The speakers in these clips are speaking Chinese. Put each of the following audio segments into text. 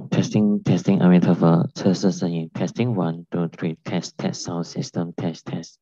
testing Amitabha 测试声音 testing 1 2 3 test sound system test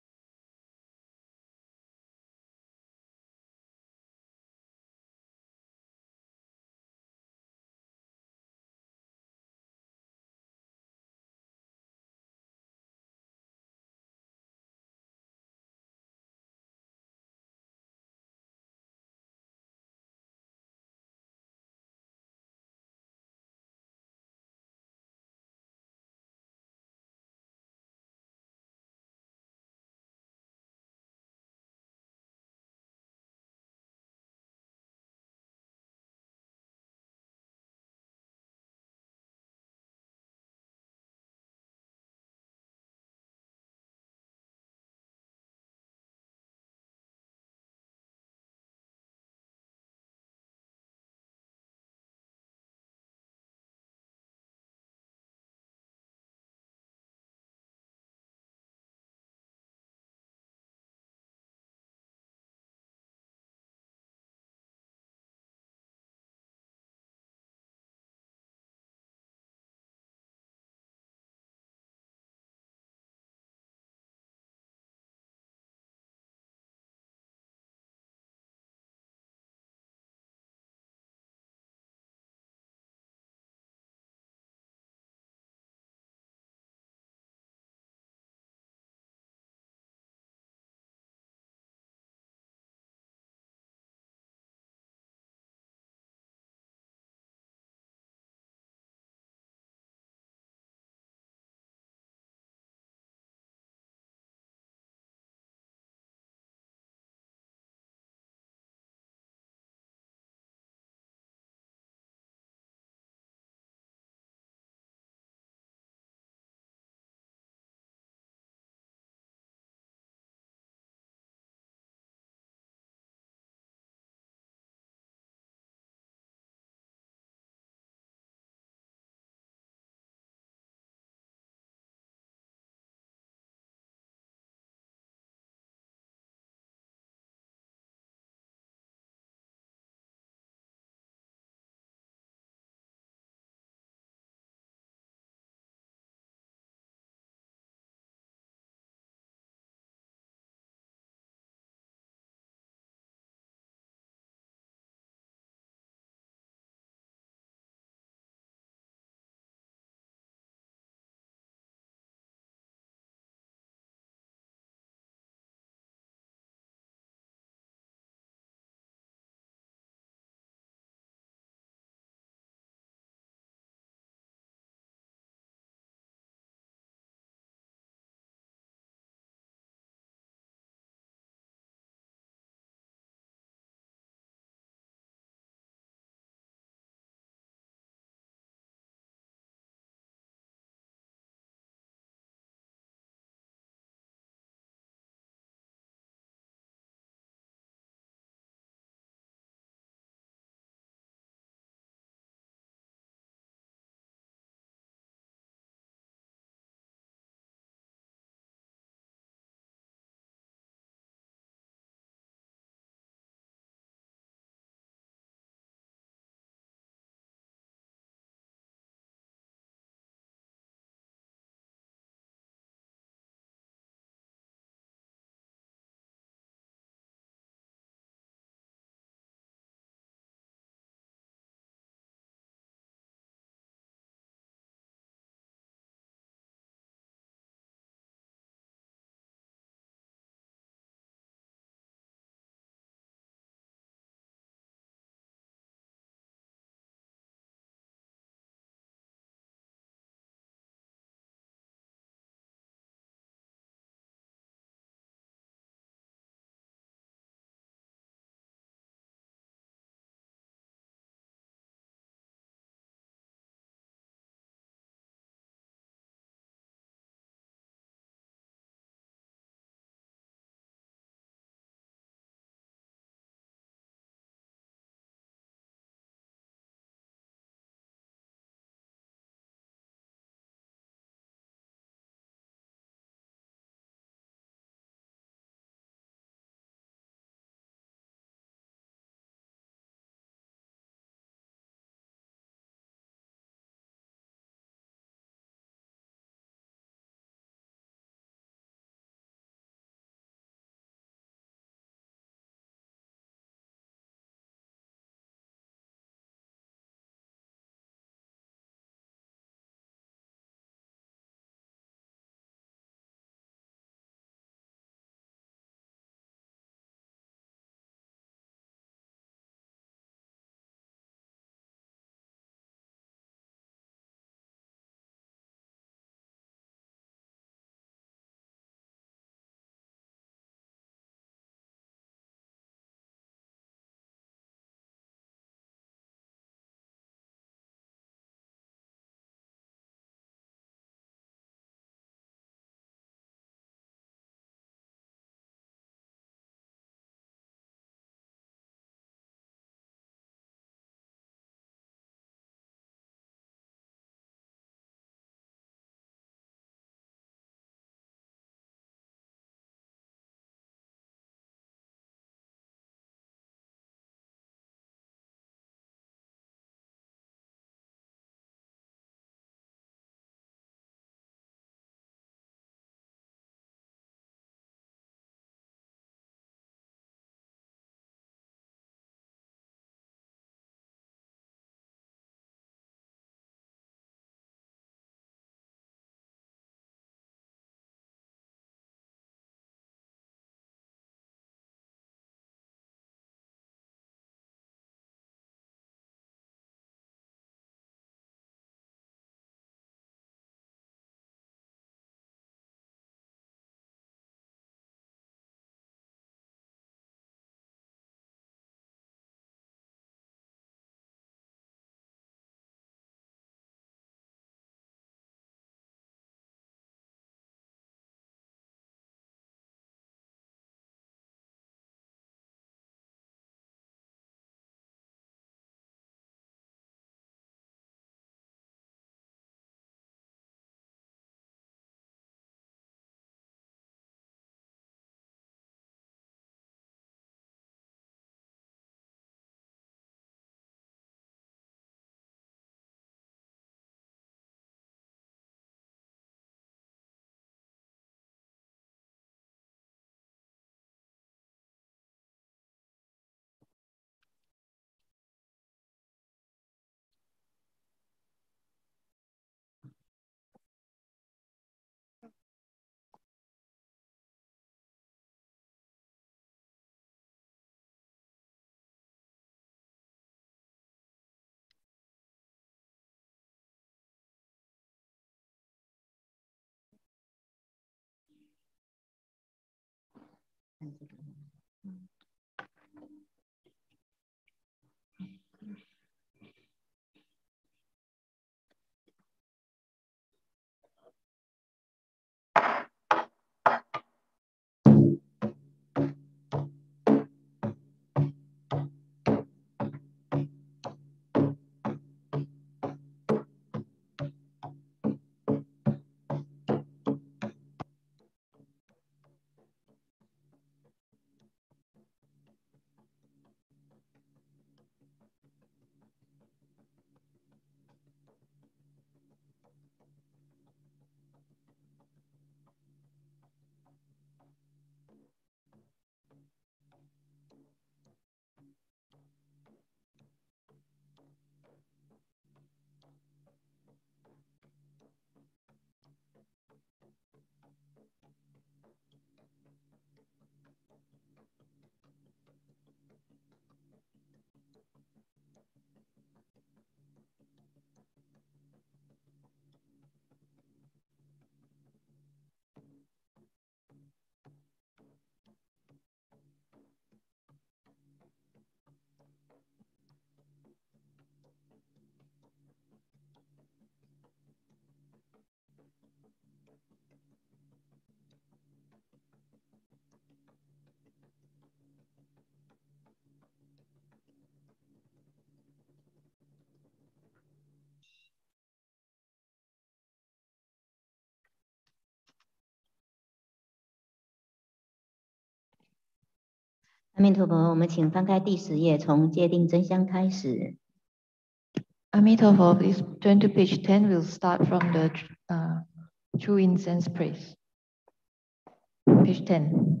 阿弥陀佛，我们请翻开第10页，从界定真相开始。 Amitabha, please turn to page 10. We'll start from the true incense praise. Page 10.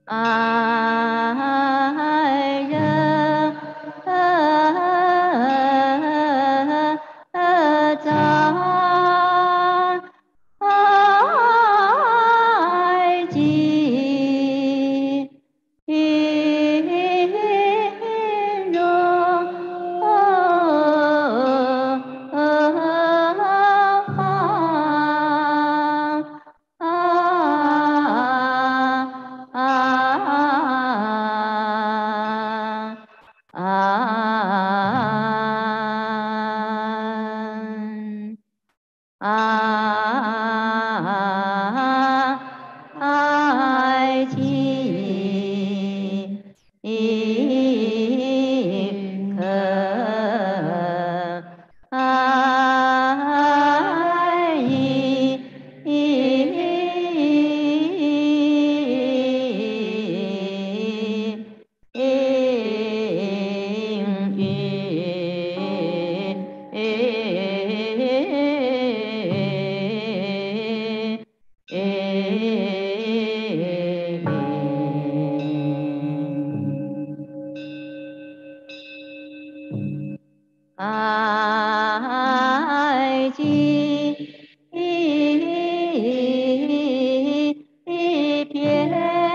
爱人长爱己爱情可爱爱情遍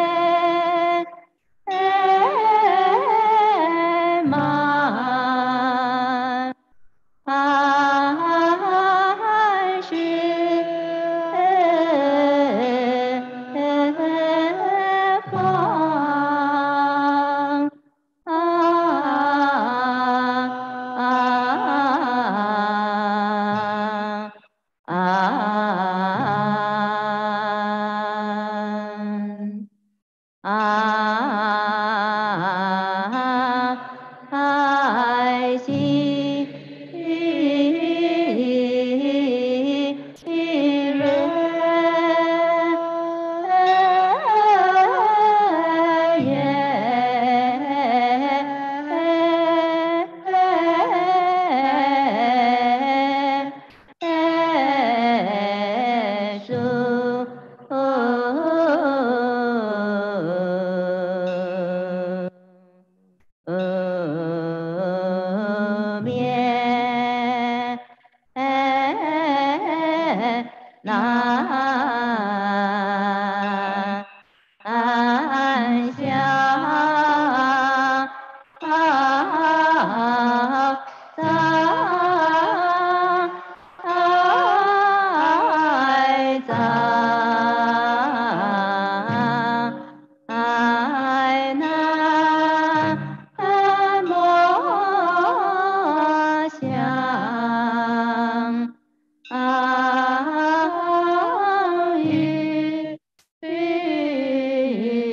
满是光。爱心面南向在南莫乡与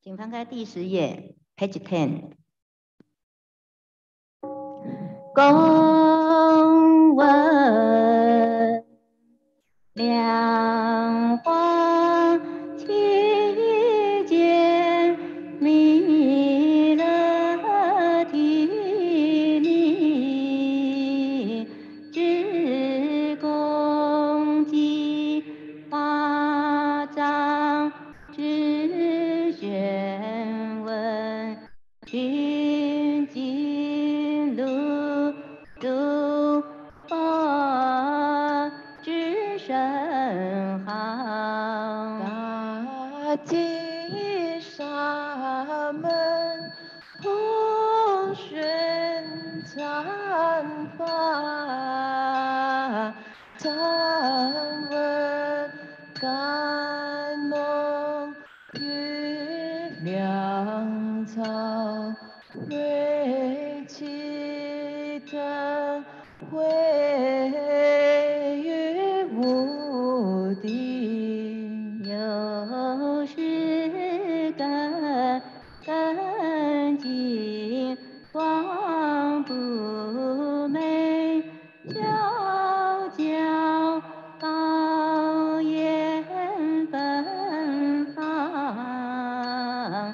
请翻开第10页 ，Page 10。公文两花期间，弥勒提尼，至公鸡花掌，至玄文寻经路度佛之身行， 大吉沙门普宣禅法，禅文甘蒙于粮草，瑞气灯会于无地， 有时根茎光不昧，皎皎高颜芬芳，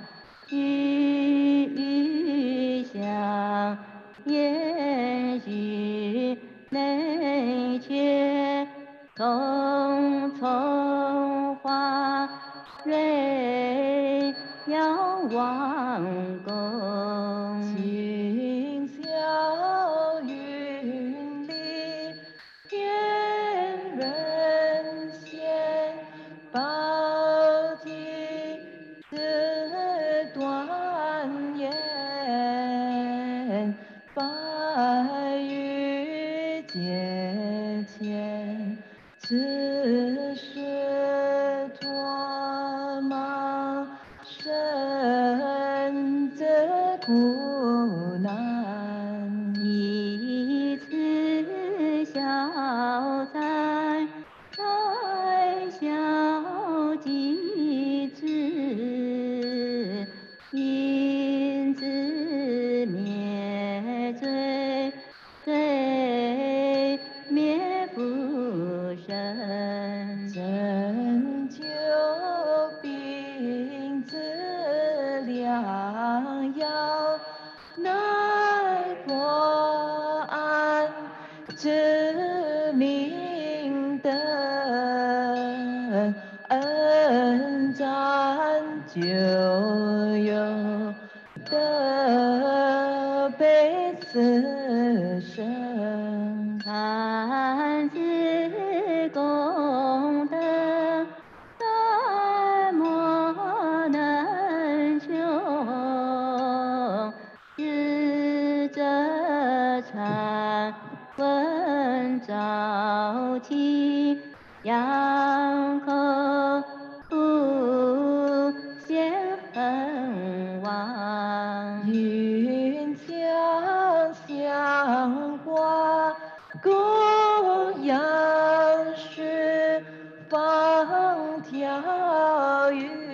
郁香也许内却匆匆花蕊遥望宫， 清霄云里天人间，宝体自端严，白玉阶前，此时托芒身则苦难， 一次消灾，再消几次，因自灭罪，罪灭福身， 拯救病自良药，乃破案知明灯，恩赞就有得悲此生， 看似功德怎么能穷？智者禅问早起，仰口不显恒王， 云香香花供养十方调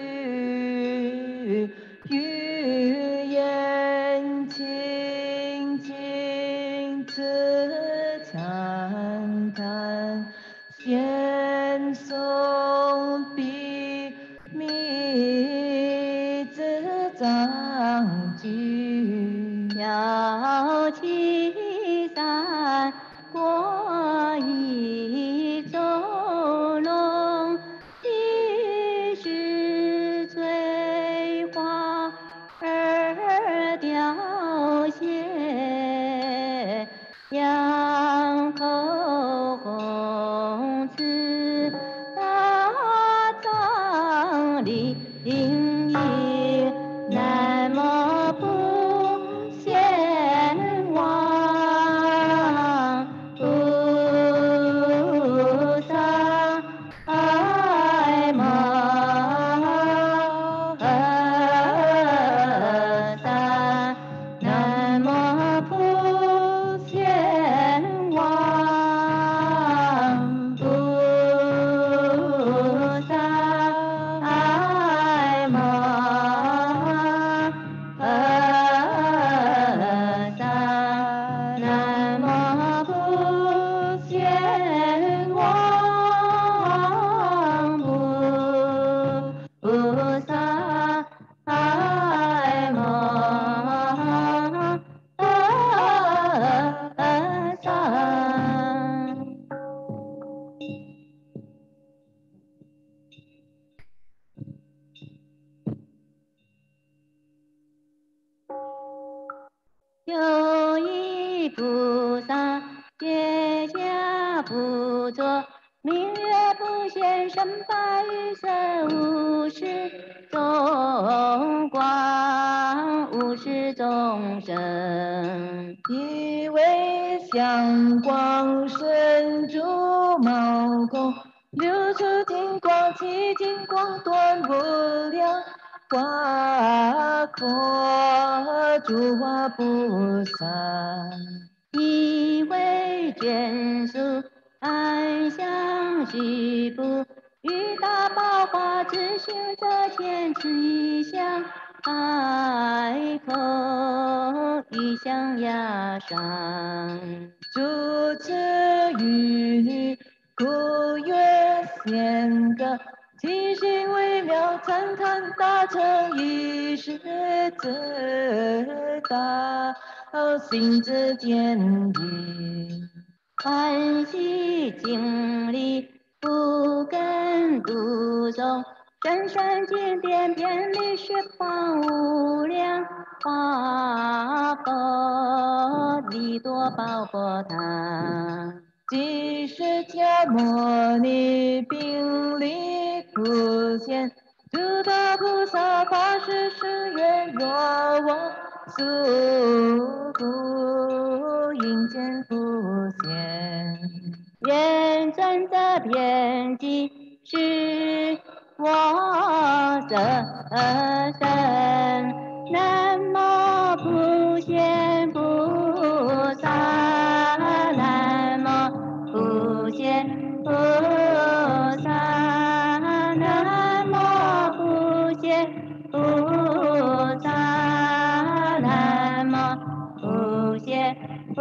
御，玉颜清净慈参看，现诵笔密自藏具， 摇旗伞，过一周龙，一时法雨色无始众光，无始众生。 以为香光身住毛孔，流出金光，其金光断不了花果，诸华菩萨。 以为眷属安详须不，与大宝华之行者前此一向海口，一向崖上。 诸此语故曰贤歌，其行微妙，参参大成一时自大，心自坚定。 欢喜经历不根独诵，深深经典遍历十方无量华佛，利多宝佛塔。 即释迦牟尼并力普贤，诸大菩萨发誓誓愿，若我速不应见普贤。 愿尊者遍及是我色身，南无普贤菩萨，南无普贤菩萨，南无普贤菩萨，南无普贤菩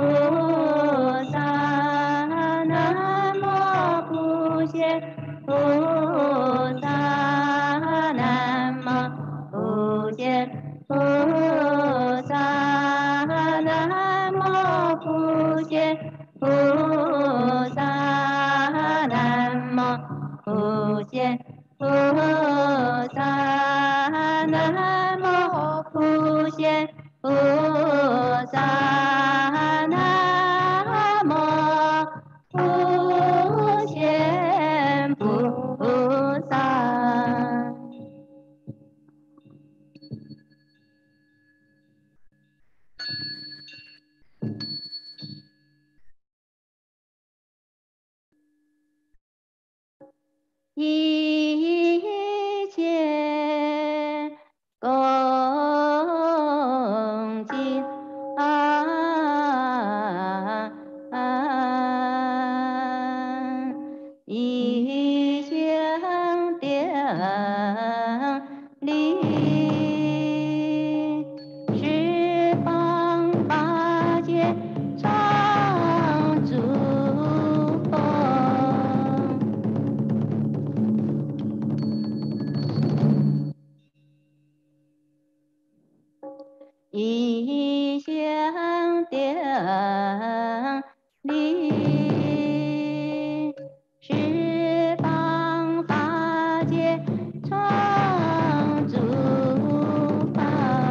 萨。南无普贤菩萨，南无普贤菩萨，南无普贤菩萨，南无普贤菩萨，南无普贤菩萨，南无普贤菩萨。一切恭敬一向顶礼，十方法界常住佛。一向顶礼，十方法界常住法。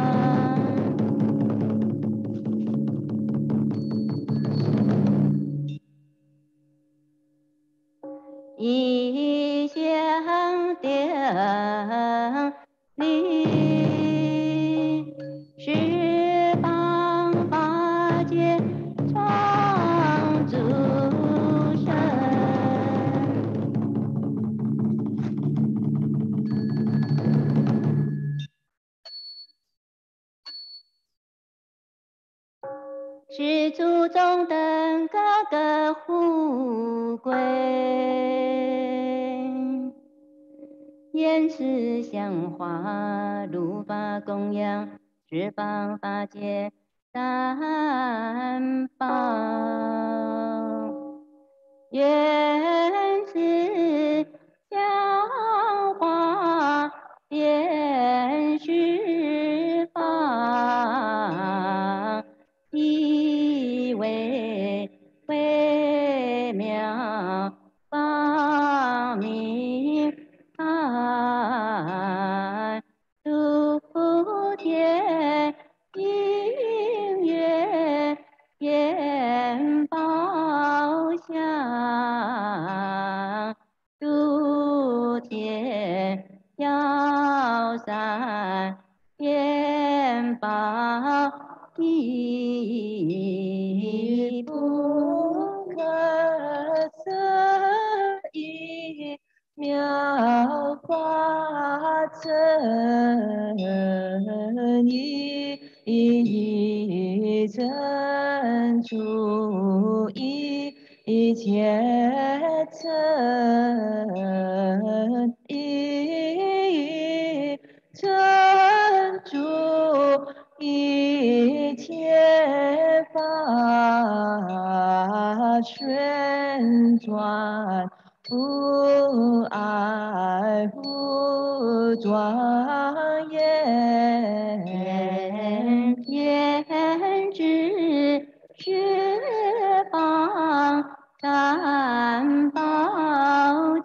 一向顶礼，十方法界常住身。是祖宗等个个富贵，言辞香花如法供养，十方法界三宝，言辞香花遍十方，以为微妙光明海，诸天音乐眼宝相，诸成一成住一切成一成住一切法旋转不爱不庄严， 天知十方三宝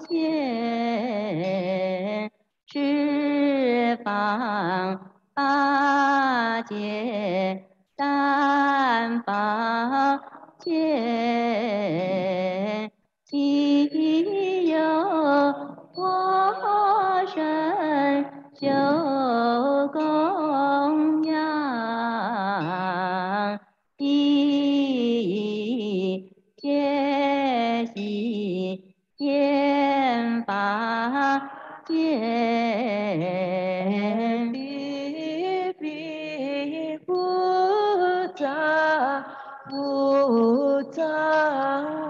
界，十方八界三宝界，既有我身修供养，一切悉天法界， 必必不障不障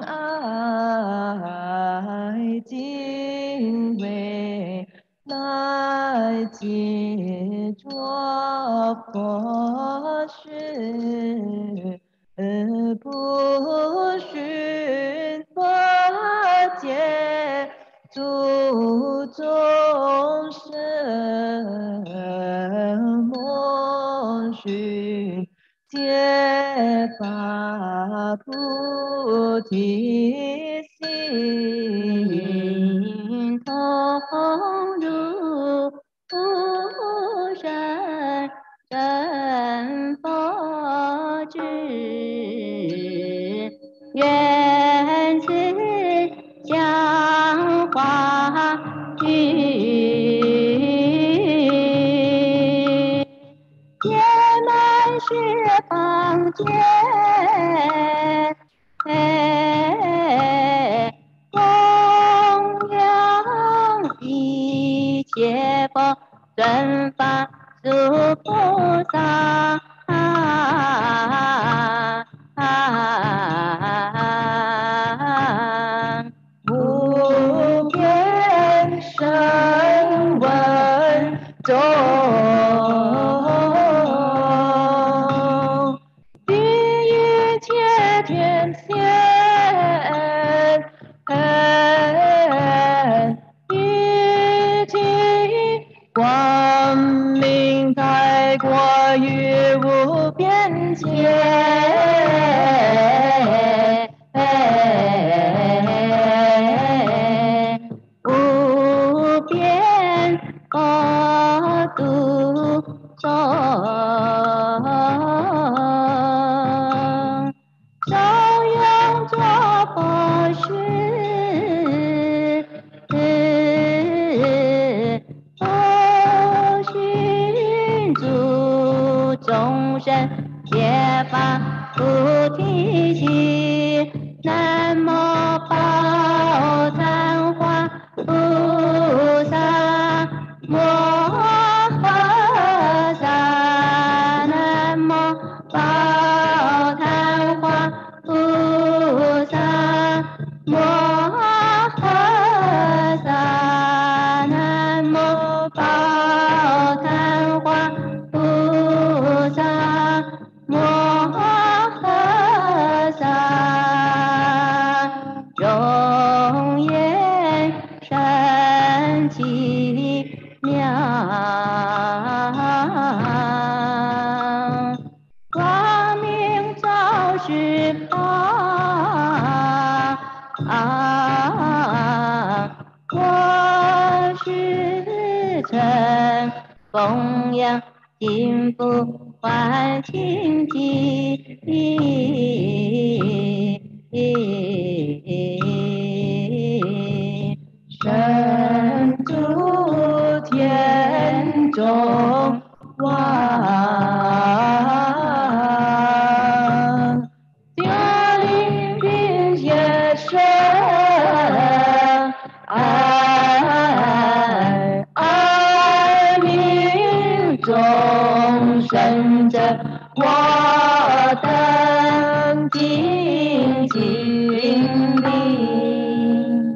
碍，敬畏来解脱佛事，不寻佛界。诸众生莫寻皆发菩提心， 同入深真佛智，愿此香花聚，皆满十方界。供养一切佛尊法诸菩萨， 无边声闻众，第一切天仙，一体光明开过于无边界。 无边佛度众，照样作佛事，佛寻诸众生皆发菩提心。南无宝忏华菩萨摩诃萨，南无宝忏华菩萨摩诃萨，南无宝忏华菩萨摩诃萨，容颜神奇妙，光明照十方，我是尘供养金福欢清净， 身诸天中王，迦陵并且生爱着我的静静灵。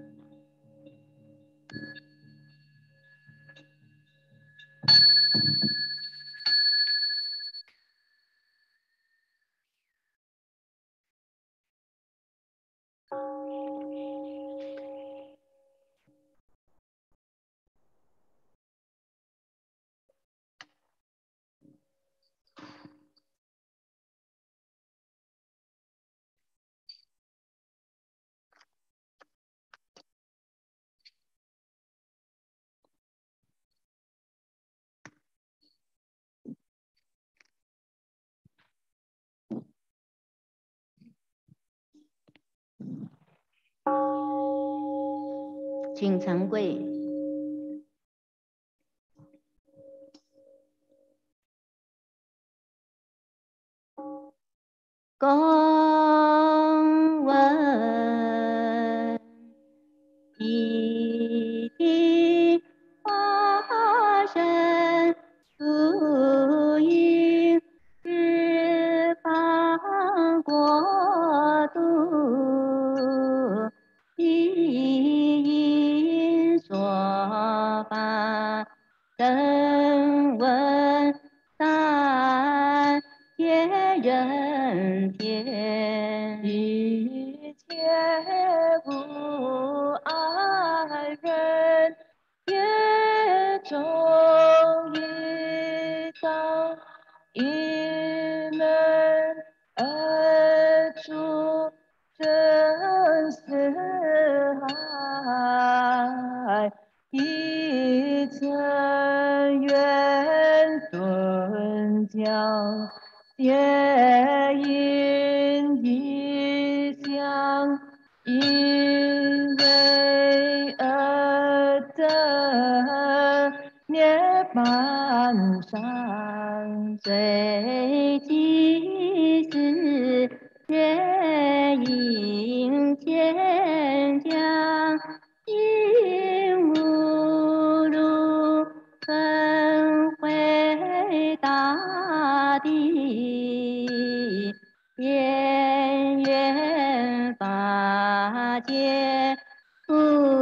请长跪。公文一地化身足印十方国度，一因所发声闻三界人天，一切无碍人，业中一道，一门而出生死海，一尘缘顿教，皆因一相，因为而得涅槃上，随即是皆因天将，因无路分回大地，边缘法界不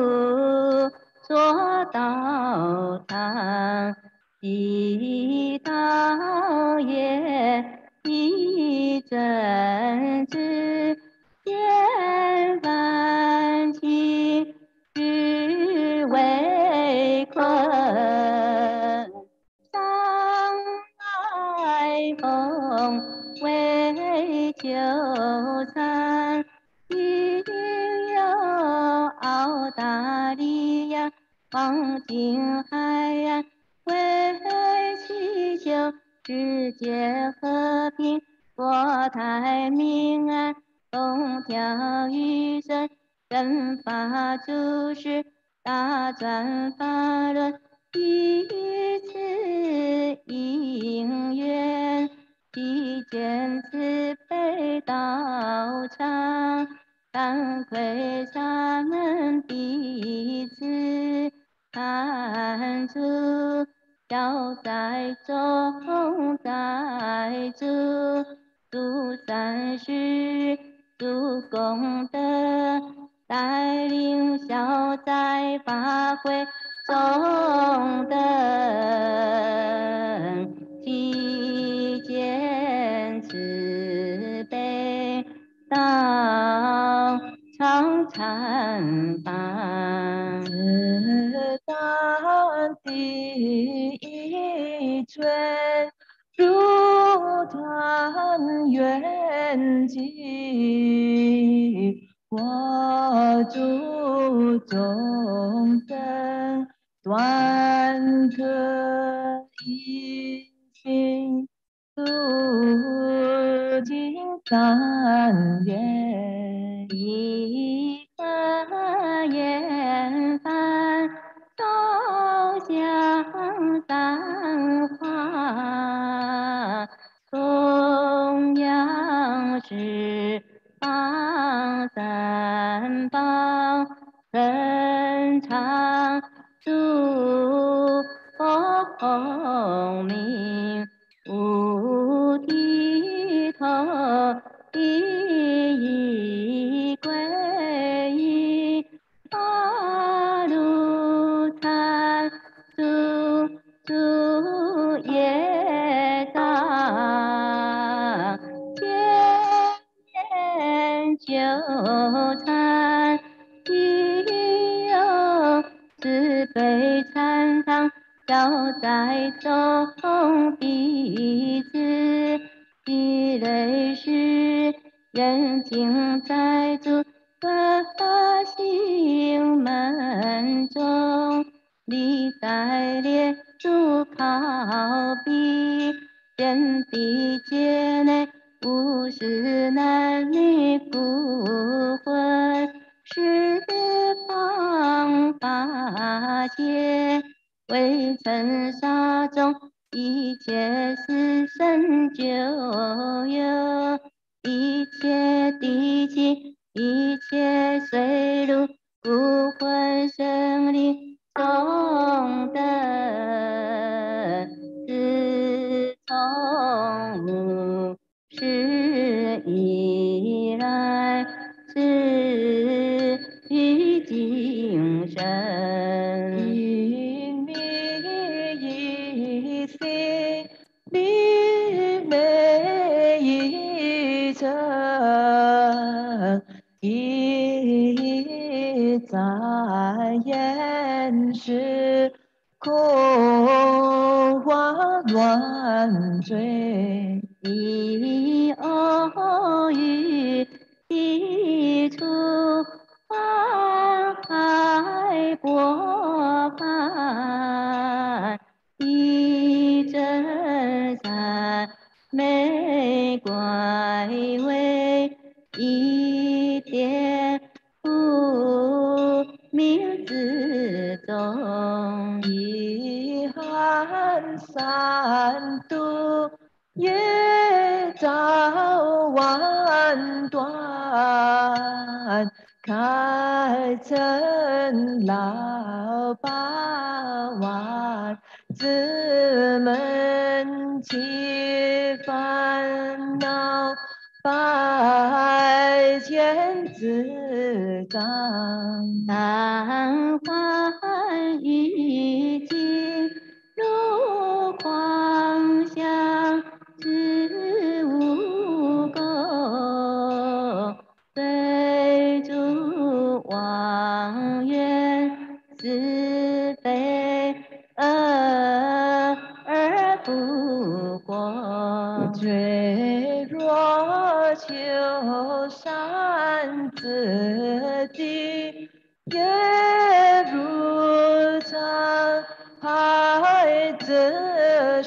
作道场，地道也一真知，见凡情只为困，上来风为纠缠，一定有澳大利亚黄金海岸，为祈求世界和平，国泰民安，风调雨顺，人法诸事，大转法轮，一次因缘，体见慈悲道场，当归沙门弟子，看出消灾重灾诸，诸善事，诸功德，带领消灾发挥众灯，体见慈悲道常禅法，自当第一尊，如坛圆寂，我诸众生断可一心，度尽三业，一个言梵，众香三花，供养十方三宝，恒常住佛名，无诸业障，千年纠缠，亦有慈悲禅堂，消灾众弟子，积累是人情在诸个行门中，历代列祖考比，天地界内无视男女不婚，十方八界微尘沙中，一切死生就有，一切地气，一切水陆，不混生灵中的自从无始以来，至于今生， 一命一心，离美一尘，一在眼时，空花乱坠， 一偶遇地处花海波帆，一真善美怪味，一点不明自中， 一寒三度，业障万端，开成老八万，自门起烦恼，百千自障。 但欢欲尽，如狂想知无垢，对诸妄缘是非恶而不过， 坠若秋山自地，也如沧海自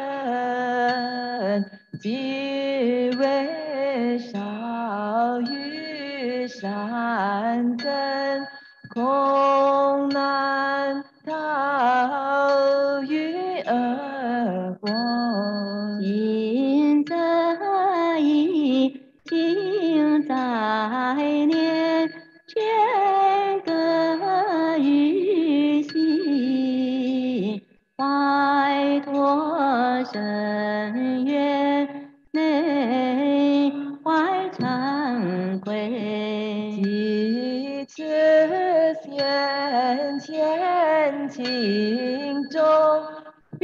身，即为少于善根，空难逃于恶果。 今在意，今在念，全各于心，怀托深渊，内怀惭愧， 即此先前情中，必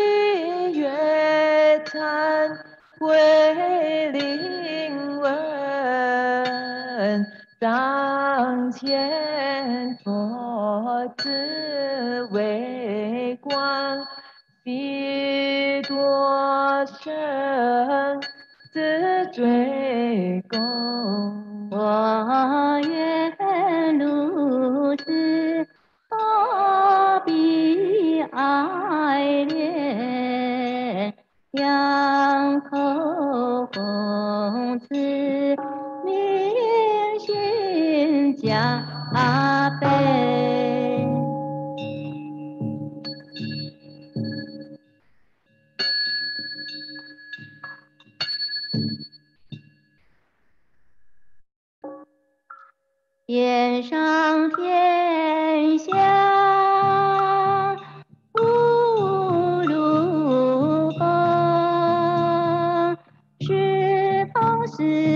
月惭愧灵闻，当前佛子为光，必多生自追功。 我愿如此多比爱恋，仰口弘慈，明心加倍。天上天下无如风，十方世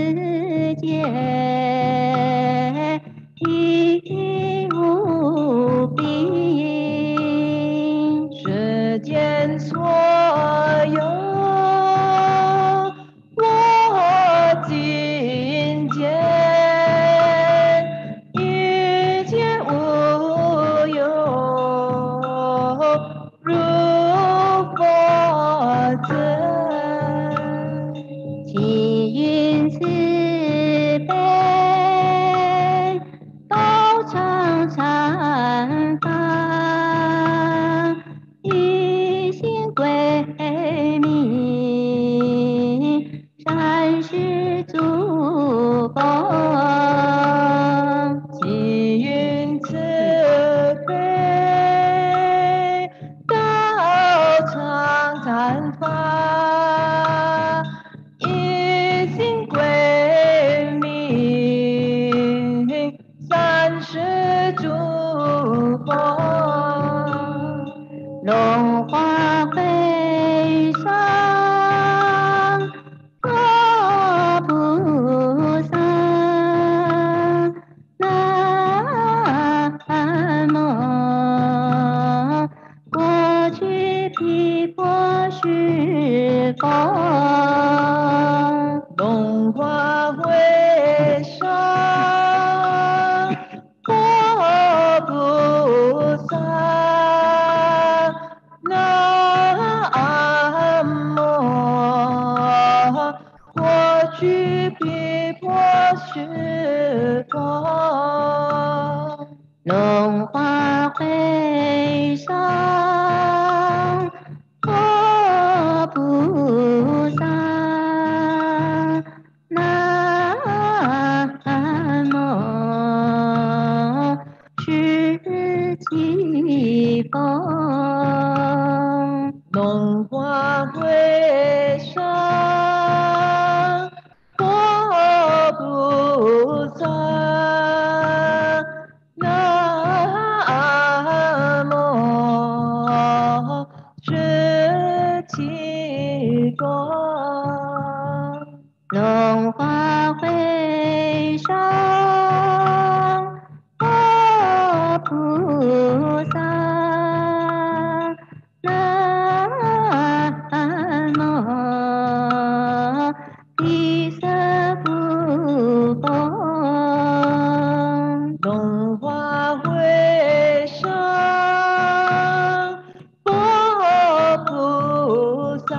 龙华会上，佛菩萨，南无过去毗婆须佛。 龙华会上，佛菩萨，南无过去毗婆须佛。 龙华会上，佛菩萨，南无释迦佛。 龙华会上，佛菩萨，南无释迦佛。 龙华会上，佛菩萨，南无地色不佛。 龙华会上，佛菩萨，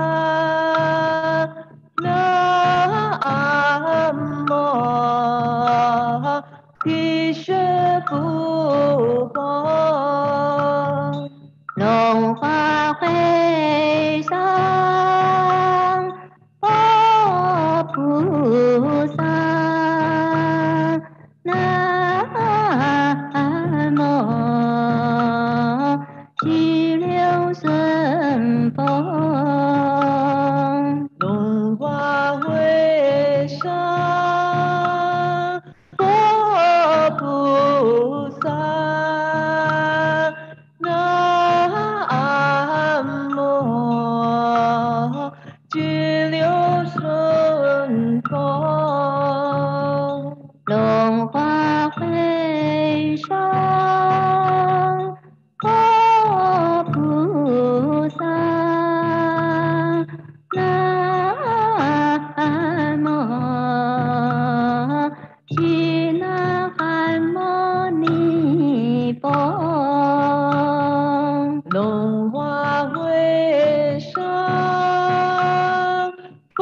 南无地色不佛。 龙华会上，佛菩萨，南无拘留顺佛。 龙华会上，佛菩萨，南无拘留顺佛。 龙华会上，佛菩萨，南无俱那含牟尼佛。 龙华会上，佛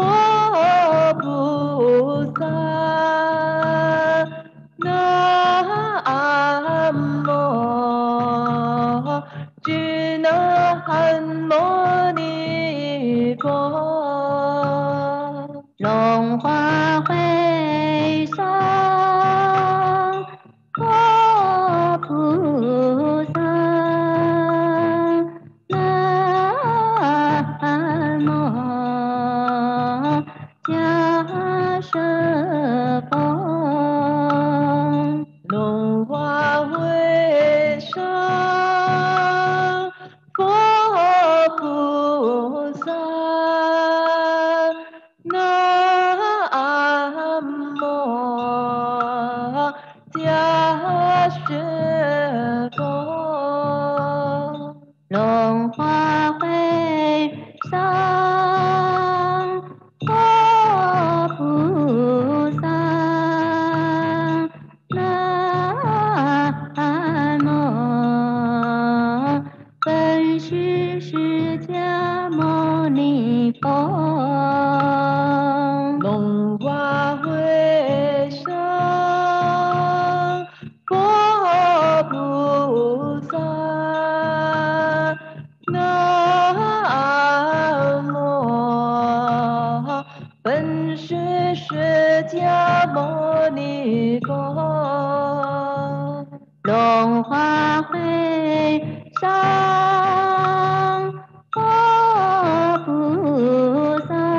菩萨，南无俱那含牟尼佛。 龙华会上，佛菩萨，南无迦舍佛。 龙华会上，佛菩萨，南无迦舍佛。 龙华会上，佛菩萨，南无本师释迦牟尼佛。 龙华会上，佛菩萨，南无本师释迦牟尼佛。 龙华会上，佛菩萨，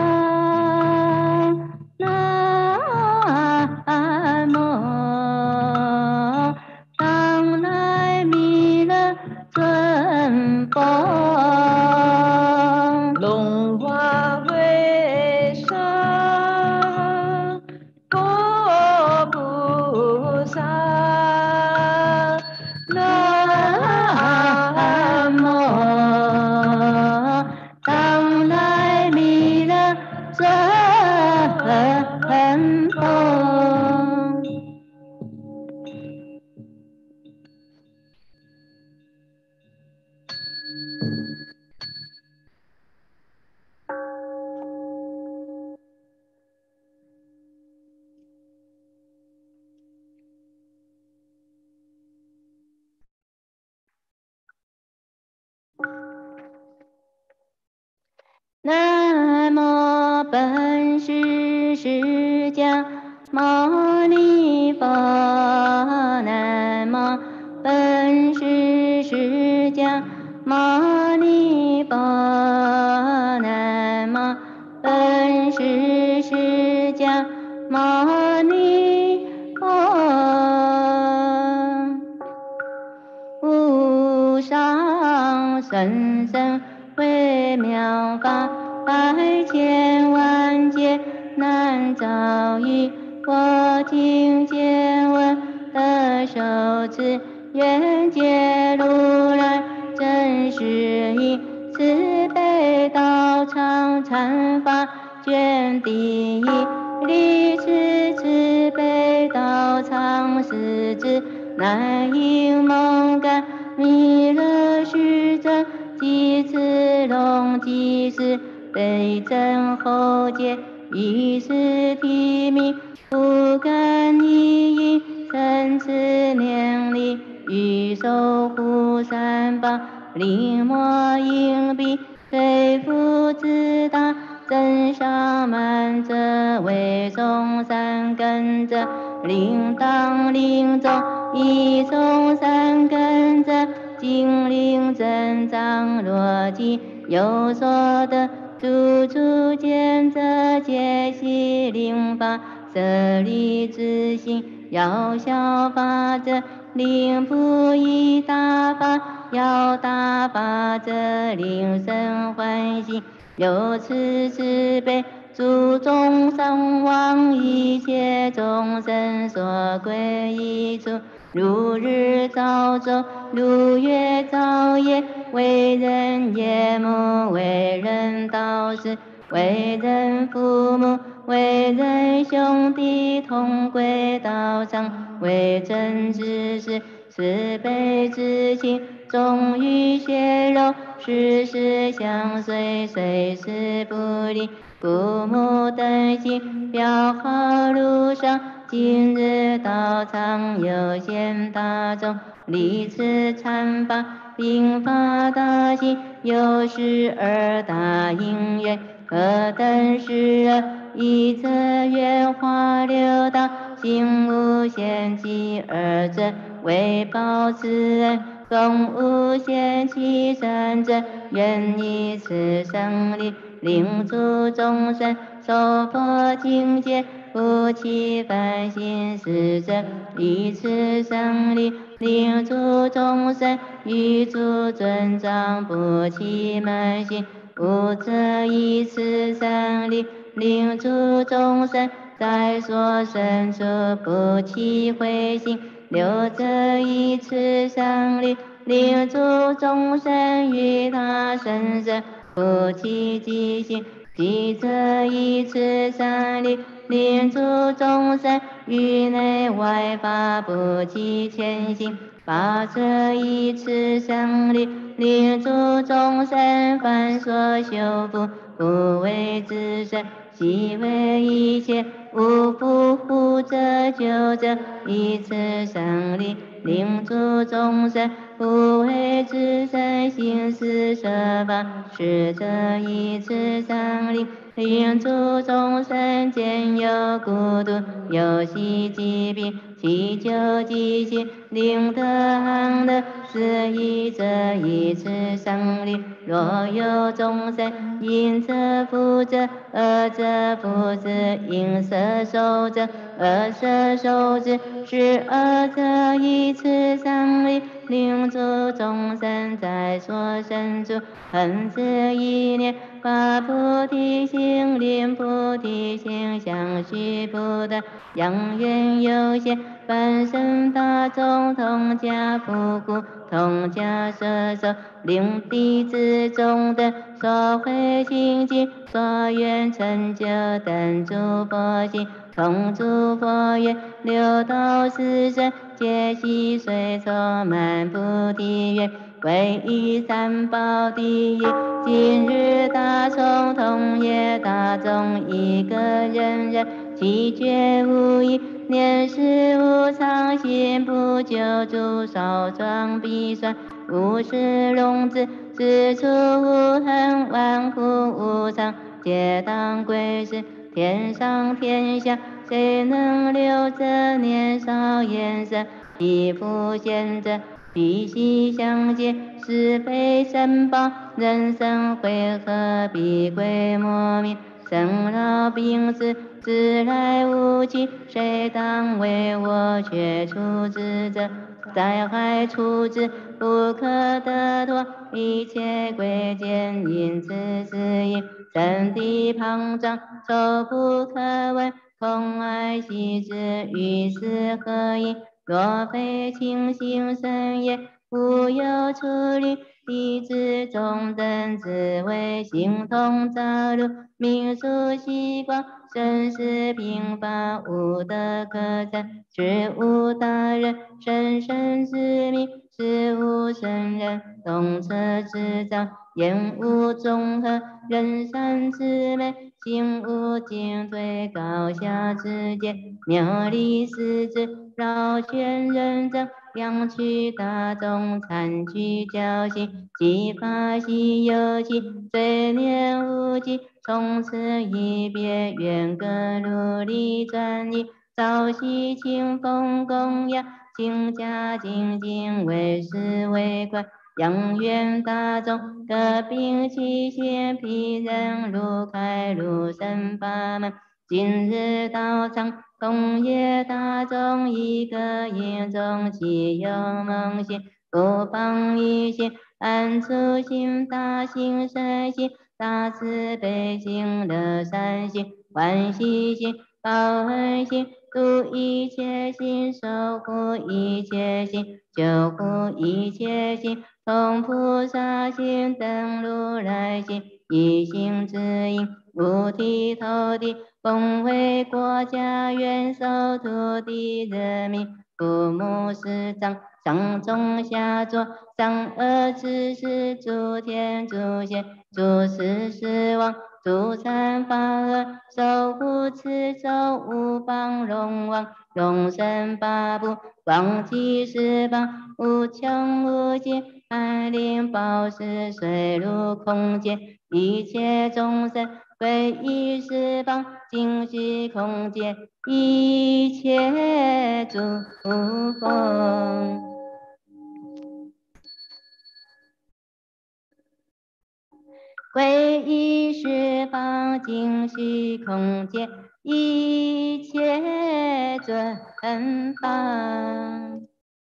释迦牟尼佛，南无本师释迦牟尼佛，南无本师释迦牟尼佛。无上甚深微妙法，百千万劫难遭遇。我今见闻得受持，愿解如来真实义。慈悲道场禅法卷第一，历次慈悲道场师之，南应蒙干弥勒世尊，即次隆即是悲真后劫，以是提名，不敢一应，参此念力，欲守护三宝，临莫应彼，虽复自大，增上慢者，为众三根者，铃当铃中，一众三根者，精灵增长若即有所得，处处见者，皆悉令法，舍利之心，要效法者，令不异大法，要大法者，令生欢喜。由此慈悲，诸众生往一切众生所归依处，如日照洲，如月照夜，为人爷母，为人道士，为人父母，为人兄弟，同归道场，为真之事，慈悲之情，忠于血肉，时时相随，随时不离。父母等心，标号路上，今日道场有限大众，立此禅法，并发大心，有12大因缘。何等12？一则愿化六道，行无限期；二则为报此恩，共无限期；三则愿以此生力，令诸众生受佛境界，不起烦心；四则以此生力，令诸众生于诸尊长，不起慢心；五则以此生力，令诸众生在所生处不起慧心；六则以此生力，令诸众生于他生生不起嫉心；七则以此生力，令诸众生于内外法不起嗔心；八则以此生力，令诸众生凡所修福，不为自身，悉为一切。无不护者救者，以此生力，令诸众生不为自身，行施设法。十则以此生力，令诸众生见有孤独，有习疾病，祈求疾心，令得安乐。四一则以此生力，若有众生因则福者，二则福之；因色受者，二色受之。12则以此生力，令诸众生在所生处，恒持一念，发菩提心，令菩提心相续不断，扬愿有限，凡圣大众同家福故，同家摄受，令弟子众等所会清净，所愿成就等诸佛性，同诸佛愿，六道四生皆悉随充满菩提愿，唯一三宝第一。今日大众同业大众，一个人人其觉无异，念事无常，心不救助，少壮必衰，无始龙子，自处无痕，万苦无常，皆当归是。 天上天下，谁能留着年少颜色？皮肤显着脾气相接，是非申报，人生会何必鬼莫名？生老病死，自来无期，谁当为我却出之责？灾害处置不可得脱，一切贵贱因此自因。身体庞张，愁不可闻，空爱惜之，与斯何因？若非清醒深夜，无有出离。地之中等自为形同朝露，命数习惯，生死平凡，无德可赞。知无大人，生生之命，事无圣人，动车之章，言无中和，人善之美，心无进退，高下之间，妙理思之，绕圈认真，两取大众，参取侥幸，激发西游记，罪孽无尽，从此一别，愿各努力转移。朝夕清风供养，清家精进，为师为快，扬愿大众，各秉其心，披人如开如生法门。今日道场，同业大众，一个眼中，岂有梦醒？不放一心，安处心，大心深心，大慈悲心，乐善心，欢喜心，报恩心，度一切心，守护一切心，救护一切心，同菩萨心，等如来心，一心指引，五体投地，奉为国家元首，土地人民，父母师长，上中下作，上恶之事，诸天诸仙，诸事师王，诸善法恶，守护持咒，无邦龙王，龙神八部，广济十方，无穷无尽，安灵宝石，水陆空间，一切众生归依十方，尽虚空界，一切诸佛。归依十方尽虚空界，一切尊法。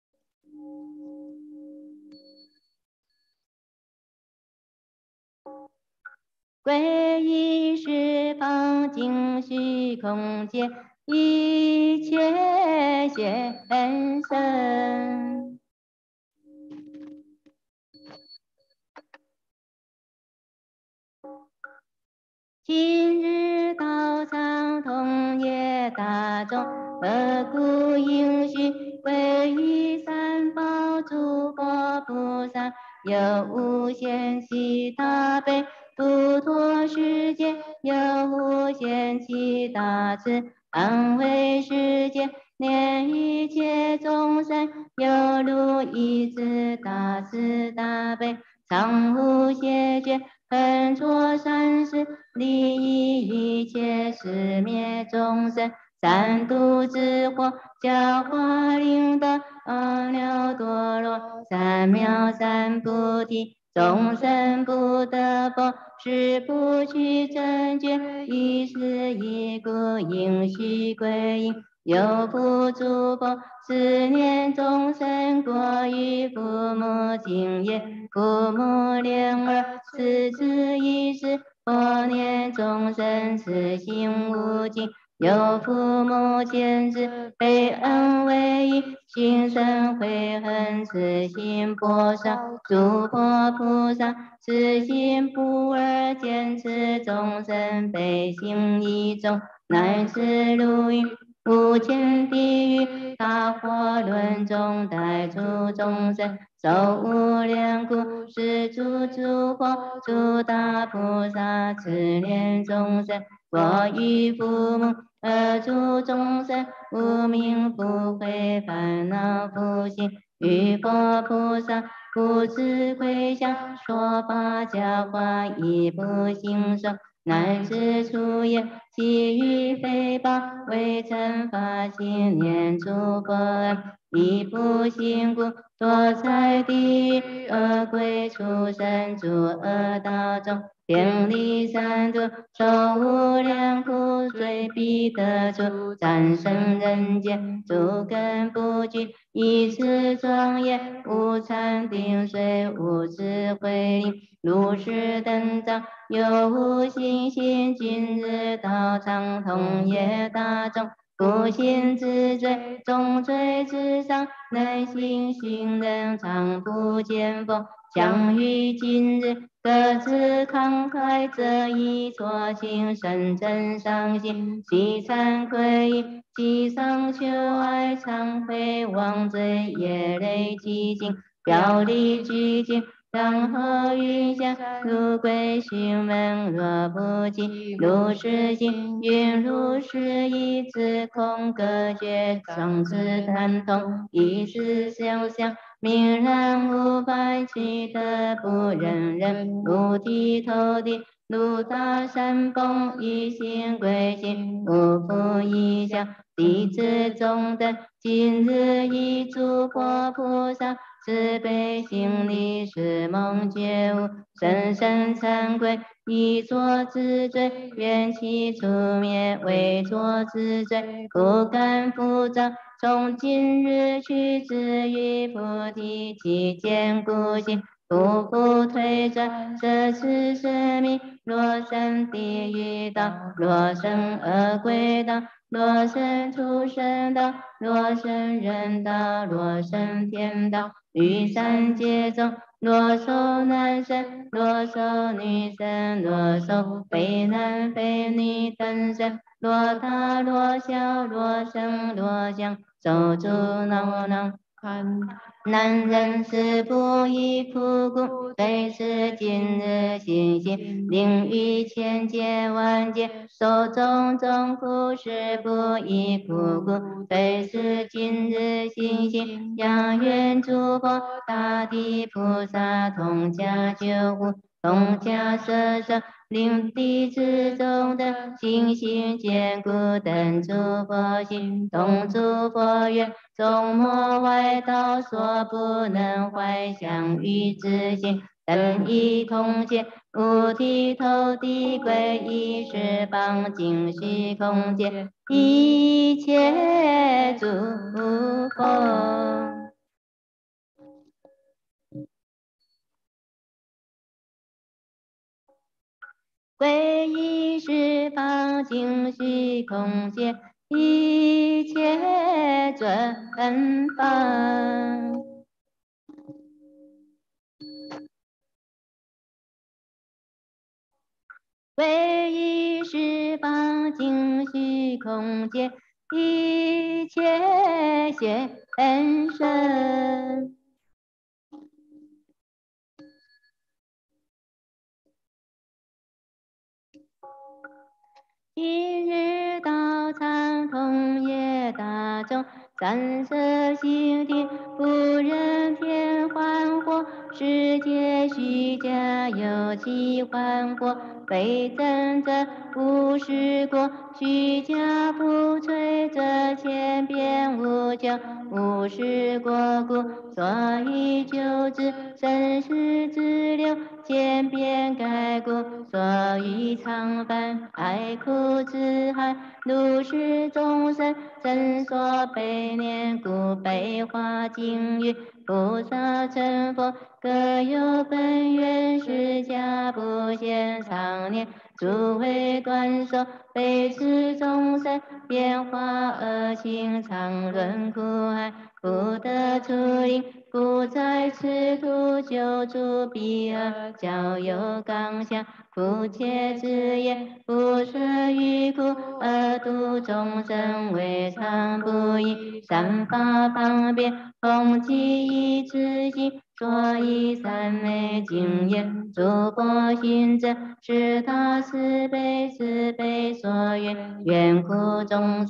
归依十方尽虚空界，一切现身。今日道场同业大众，何故应许皈依三宝诸佛菩萨，有无限期大悲，度脱世界，有无限期大慈，安慰世界，念一切众生，有如一之大慈大悲，常无谢绝，恒作善事，利益一切世灭众生，三毒之火，教化灵德，阿耨多罗三藐三菩提，众生不得佛，誓不取正觉，一时一故，应须归因。有福诸佛，思念众生过于父母敬业，父母怜儿，慈子一世，佛念众生慈心无尽。有父母见之，悲恩为依，心生悔恨，慈心薄少。诸佛菩萨，慈心不二，见此众生悲心一种，乃至如云。无间地狱，大火轮中，待诸众生，受无量苦，是诸佛，诸大菩萨，慈怜众生，过于父母，而诸众生，无明不悔，烦恼不行，于佛菩萨，不知回向，说法教化，亦不信受。 乃至初夜，其余诽谤，未曾发心念诸佛恩，亦不信故，堕在地狱、恶鬼、畜生、诸恶道中，遍历三途，受无量苦，罪必得除，暂生人间，诸根不具，以此庄严，无禅定虽无智慧力，如是等障，有无信心，今日道场，同业大众。不信自罪，重罪之上，能行行人常不见佛。相于今日，各自慷慨，则以错行，深真伤心，悉惭愧，即上求爱，忏悔妄罪，业累积尽，表里俱尽。当后云下，如归询问，若不尽，如是行，云如是义，自空隔绝，双之贪同，一时相向，明然无白，其德不忍人，如地头地。如大山崩，一心归心，无复一相。弟子中等，今日一诸佛菩萨，慈悲心力，是梦觉悟，深深惭愧，以作自罪，愿其除灭，为作自罪，不敢复造。从今日起，至于菩提，其坚固心。不复退转，这次生命，若生地狱道，若生恶鬼道，若生畜生道，若生人道，若生天道，于三界中，若受男生，若受女生，若受非男非女等生，若大若小，若生若降，手足恼恼。男人是不亦苦故，虽是今日信心，令于千劫万劫，受种种苦是不亦苦故，虽是今日信心，仰愿诸佛大地菩萨同家救护，同家摄受，令弟子中的心性坚固，等诸佛心，同诸佛愿。众魔外道所不能怀想于之心，等一同界，五体投地归一十方尽虚空界，一切诸佛。归一十方尽虚空界，一切尊方。归一十方尽虚空界，一切现身。一日道场，同业大众，三色心地，不忍天幻惑，世界虚假，有其幻惑，非真者无实过，虚假不摧则千变无咎，无实过故，所以救之，生死之流，千变改故，所以常伴爱苦之海，如是众生真所悲念，故悲化境域，菩萨成佛，各有本愿，释迦不现常念，诸位断手，悲此众生，变化恶行，常轮苦海，不得出离，故在此途救助彼恶，教有刚强，苦切之言，不舍于苦，而度众生，未尝不已，三法方便，弘其一之心，所以三昧经言，诸佛行者，是他慈悲所愿，愿苦众生。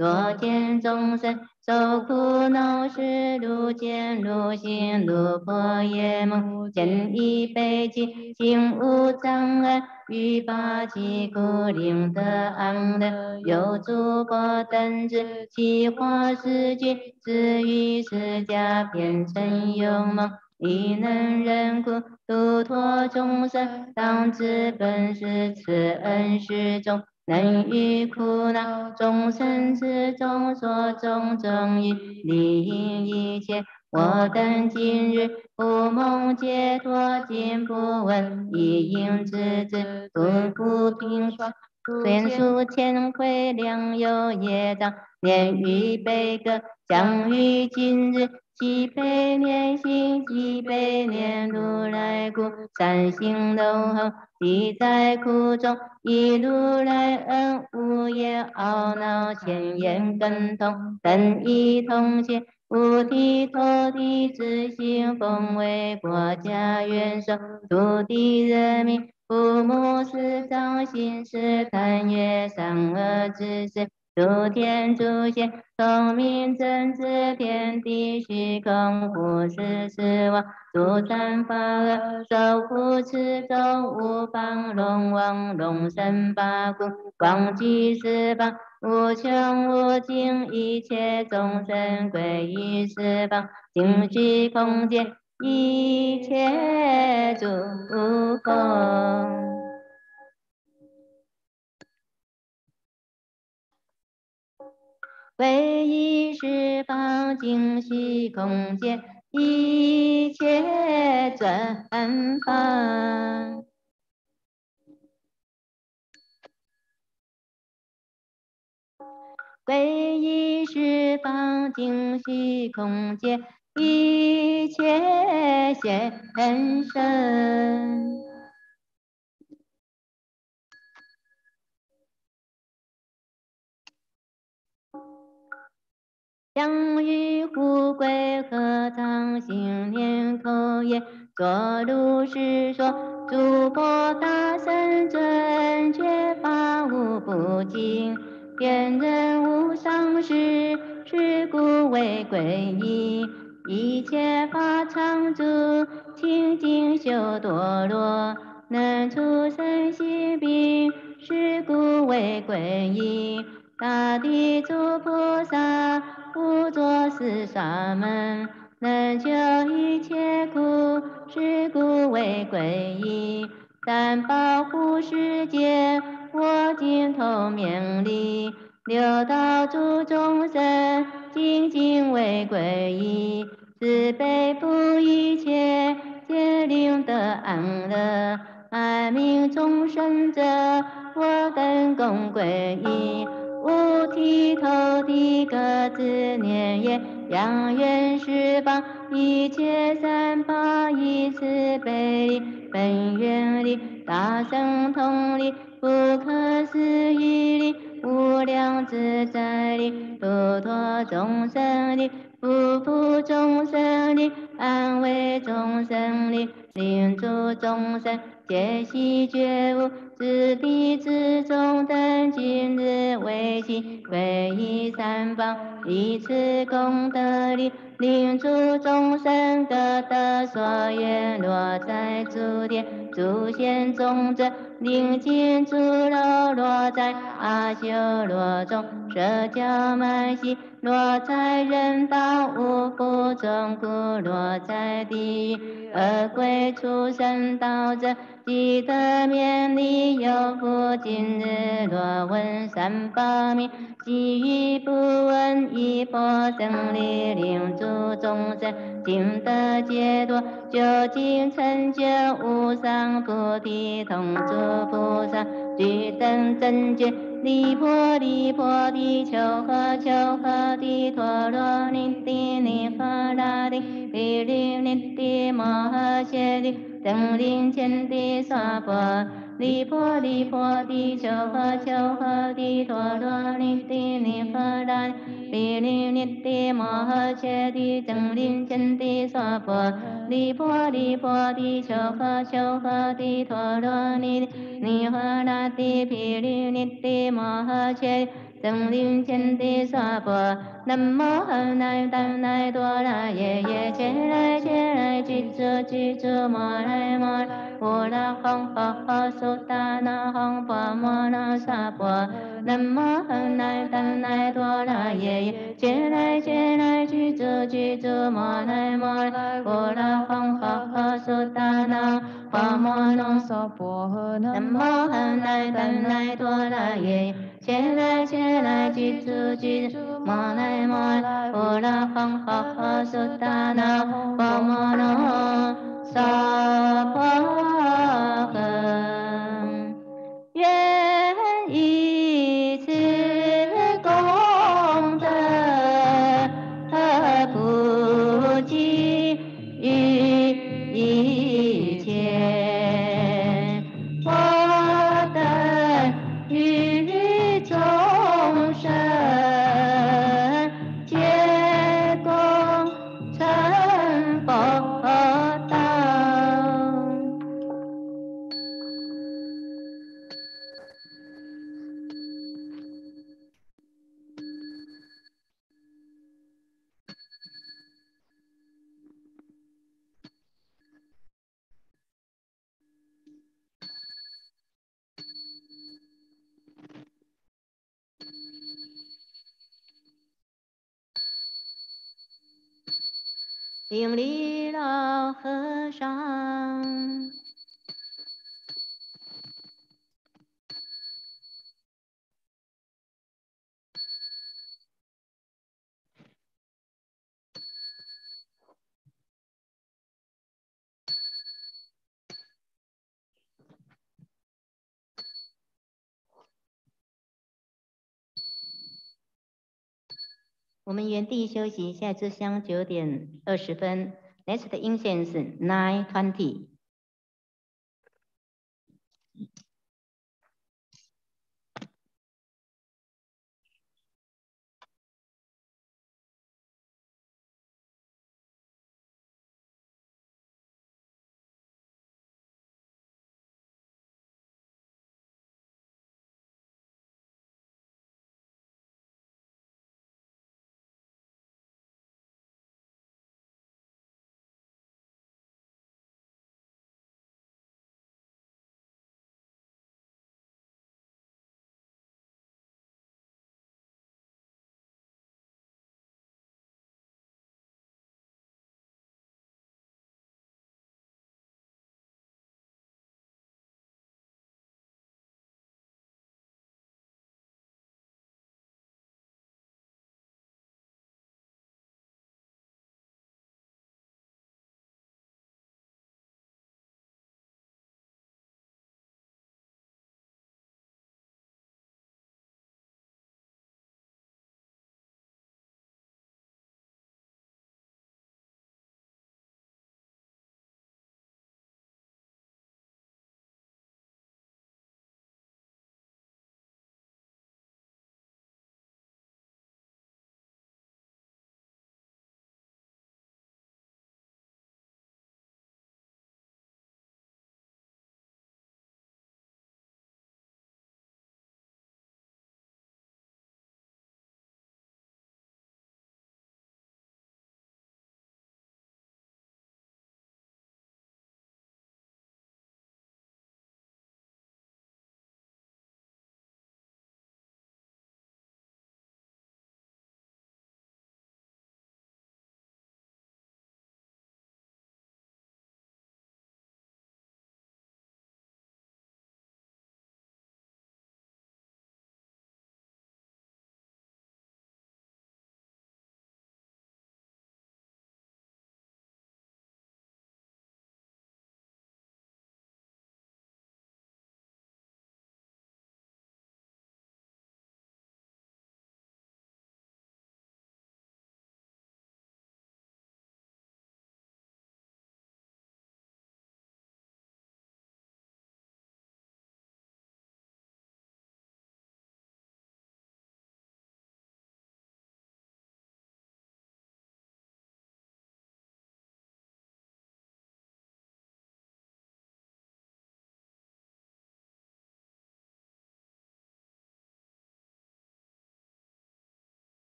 若见众生受苦恼时，如见如行如破夜梦，见一悲泣，心无障碍，欲拔其苦，令得安乐。有诸佛等知，其化世界，至于释迦变成有梦。亦能忍苦度脱众生，当知本是慈恩师众，能于苦恼众生之中所种种因，利益一切。我等今日不梦解脱，今不闻一应知之，独不平说。虽数千回良有业障，念于悲歌，将于今日。即悲念心，即悲念如来故，三心柔厚，即在苦中，以如来恩，无言懊恼，千言更通，等一同现，五体投地，自性奉为国家元首，土地人民，父母师长，心师探月，善恶之事。诸天诸贤，聪明正知，天地虚空，护世十王，诸善法恶，守护持咒，五方龙王，龙神八部，广聚十方，无穷无尽，一切众生归于十方，尽虚空间，一切诸佛。唯一十方尽虚空界，一切正法。唯一十方尽虚空界，一切现身。养育富贵合掌心念口业，作如是说。诸佛大圣正觉法无不尽，遍人无上士，是故为归依。一切法常住，清净修多罗，能出生心病，是故为归依。大地诸菩萨，无作是沙门，能救一切苦，是故为归依。但保护世界，我今头面里，六道诸众生，精进为归依。慈悲布一切，皆令得安乐。爱民众生者，我等共归依。五体投地，各自念也。扬愿十方一切善法，以慈悲力，本愿力，大圣通力，不可思议力，无量自在力，度脱众生力，不负众生力，安慰众生力，令诸众生皆悉觉悟，自地自众等今日为其归依三宝，以此功德力，令诸众生各得所愿，落在诸天诸贤众者，令尽诸肉落在阿修罗中，舍迦曼悉落在人道，无苦中苦落在地狱，恶鬼畜生道者，即得免离有福。今日若闻三宝名，即于不闻一波生力，令诸众生尽得解脱，究竟成就无上菩提，同诸菩萨具等正觉。离婆离婆地求诃求诃地陀罗尼帝尼诃那帝毗律尼帝摩诃揭帝等令前帝娑婆离婆离婆地求诃求诃地陀罗尼帝尼诃那帝毗律尼帝摩诃揭帝等令前帝娑婆离婆离婆地求诃求诃地陀罗尼帝尼诃那帝毗律尼帝摩诃揭登临天地娑婆，南无阿难达那多拉耶耶，切来切来，具足具足，摩来摩来，我拉吽呵呵，苏达那吽婆摩那娑婆，南无阿难达那多拉耶耶，切来切来，具足具足，摩来摩来，我拉吽呵呵，苏达那婆摩那娑婆，南无阿难达那多拉耶。切来切来，具足具足，摩来摩来，我拉吽呵呵，苏达那婆摩那娑婆诃。愿以此功德，普济于一切我等与众生，皆共成佛道。顶礼老和尚。我们原地休息，下一支香9:20。Next incense 9:20。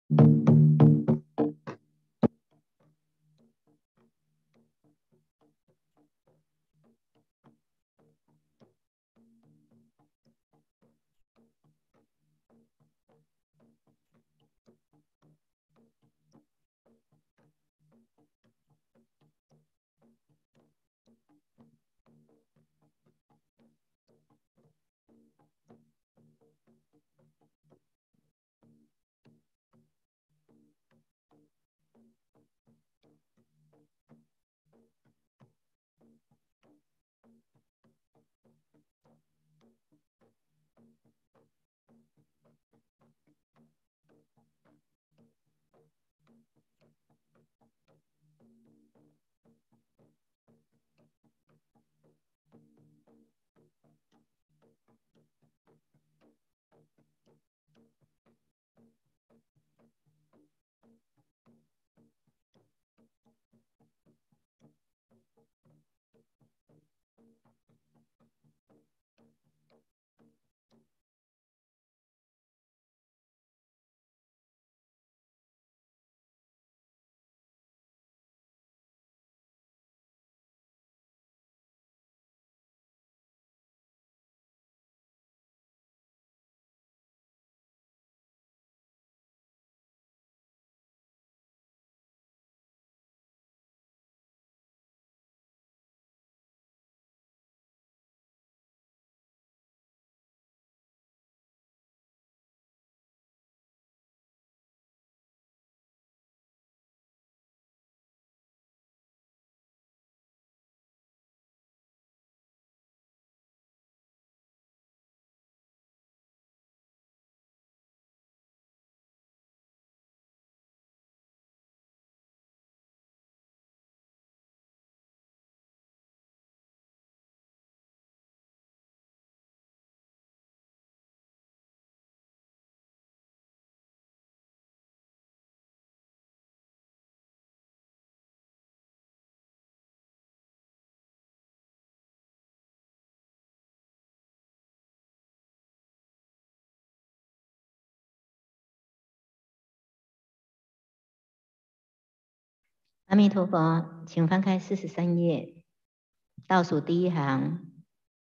阿弥陀佛，请翻开43页，倒数第一行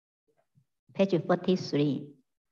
，page 43。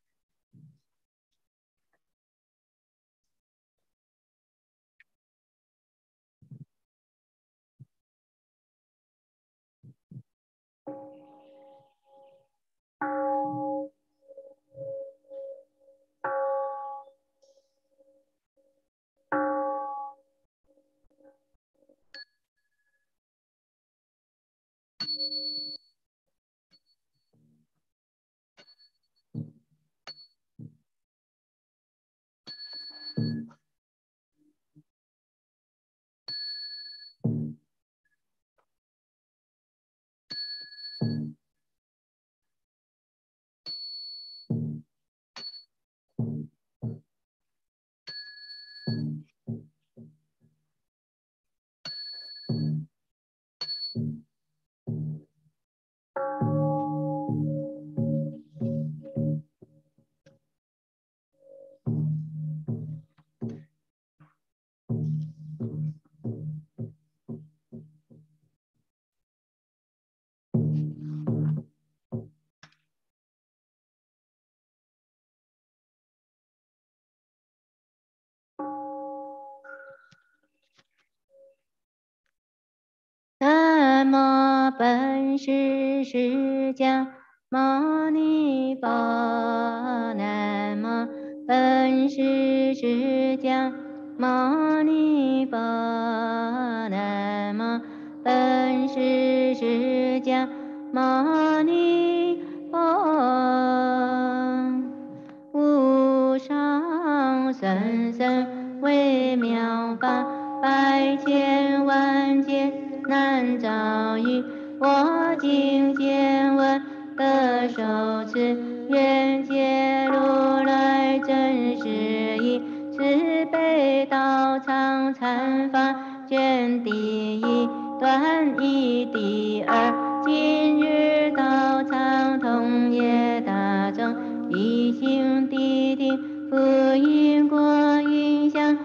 南无本师释迦牟尼佛，南无本师释迦牟尼佛，南无本师释迦牟尼佛。无上甚深微妙法，百千万劫难遭遇。我今见闻得受持，愿解如来真实义。慈悲道场禅法卷第一，段一第二。今日道场同业大众，一心谛听，复因果应相。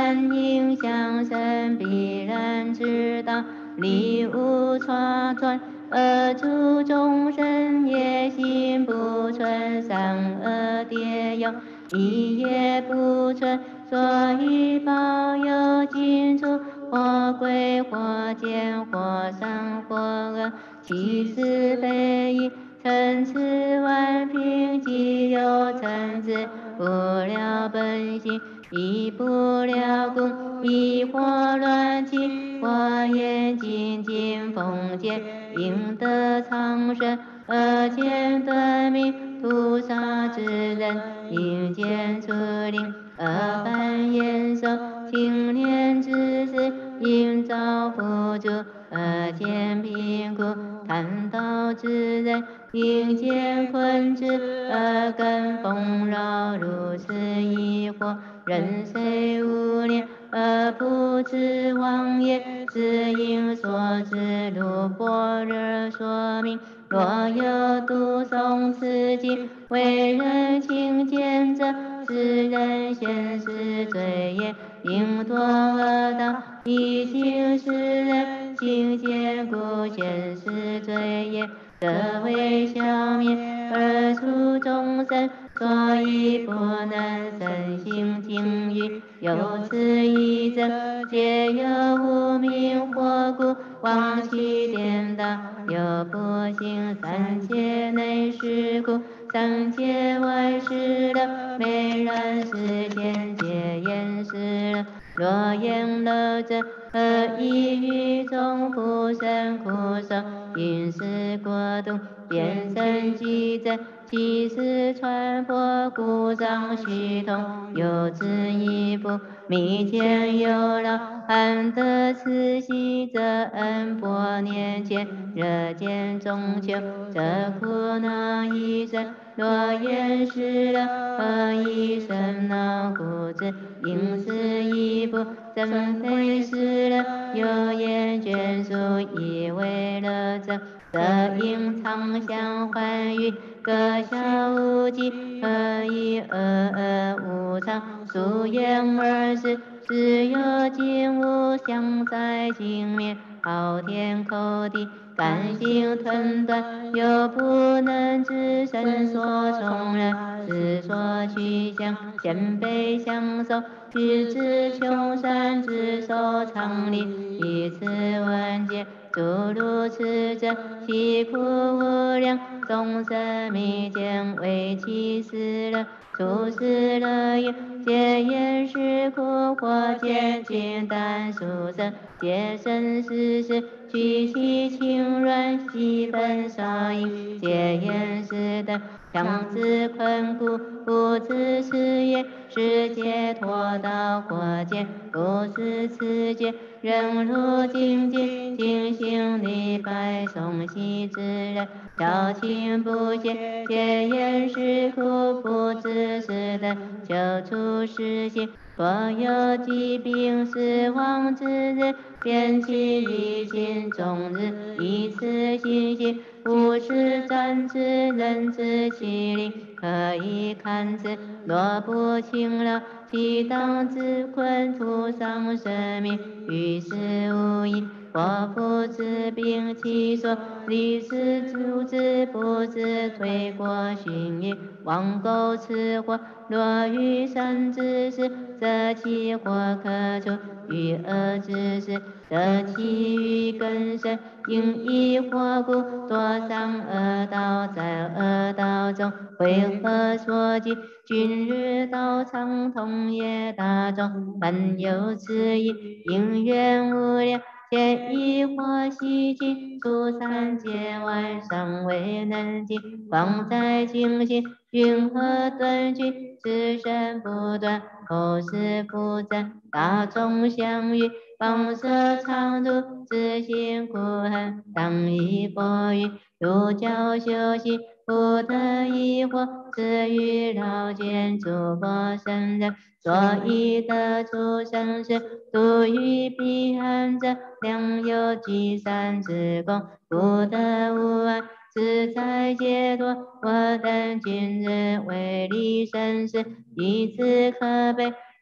观音相身，必然知道理无差传。诸众生业心不存，善恶皆有，一业不存，所以报有尽处，或贵或贱，或善或恶，其是非异，参差万品，既有参差，不了本性，亦不了故，亦或乱起，或眼睛见风见，应得苍生，见断明，屠杀之人，应见出灵，凡言受，青年之时，应遭福主，见贫苦，贪道之人，应见困之，根风扰，如此疑惑，人虽无念，不知妄也，是因所知，如般若说明。若有读诵此经，为人轻见者，是人现世罪业，应堕恶道。以经世人轻见故现世罪业，则为消灭而除众生，所以不能身心静语。有此一者，皆有无明惑故，妄起颠倒，有不行三界内是苦，三界外是乐，昧然世间皆言是乐。若言乐者，意于众苦生苦受，因是过度，变生极者，其是传播故障虚通，有之一不密见有劳，含得此息则恩波念见，热见中求，则苦恼一生。若言是乐，一生恼故知，因是一不怎非是乐？有言眷属以为乐者，则应常相欢愉，各消无极，何以无常？俗言而事，只有尽无相在尽灭，昊天叩地，甘心吞断，又不能知身所从人，世所趋向，谦卑相守，须知穷山之守常理，以此闻解。诸如此者，其苦无量，众生迷见为其是乐，出世乐也，皆言是苦，或见清淡殊胜，皆生世事，取其轻软，细分少阴，皆言是等。强自困苦，不知是也，是解脱道，或见不是此解，人如精进，精行礼拜，诵习之人，调情不懈，皆言是苦，不知是等，求出世心。若有疾病死亡之日，便其于心终日，以此心性，无是暂之人之其灵，可以堪之。若不勤劳，其当自困，徒伤生命，于事无益。或复治病，其所历史阻之，不知退过勋于妄构此祸。若遇善之事，则其祸可除；遇恶之事，则其余更深。因一祸故，多伤恶道，在恶道中，为何所及？今日道场，同业大众，凡有此意，因缘无量。见一或悉尽，诸三界外尚未能尽，况在精行，云何断尽？此身不断，后世不增，大众相遇，放射常住，自性苦恨，当以佛语，如教修习，不得疑惑，至于老见诸佛圣人，所以得出生死，度于彼岸者，良有积善之功，不得无碍，自在解脱。我等今日为离生死，以此可悲，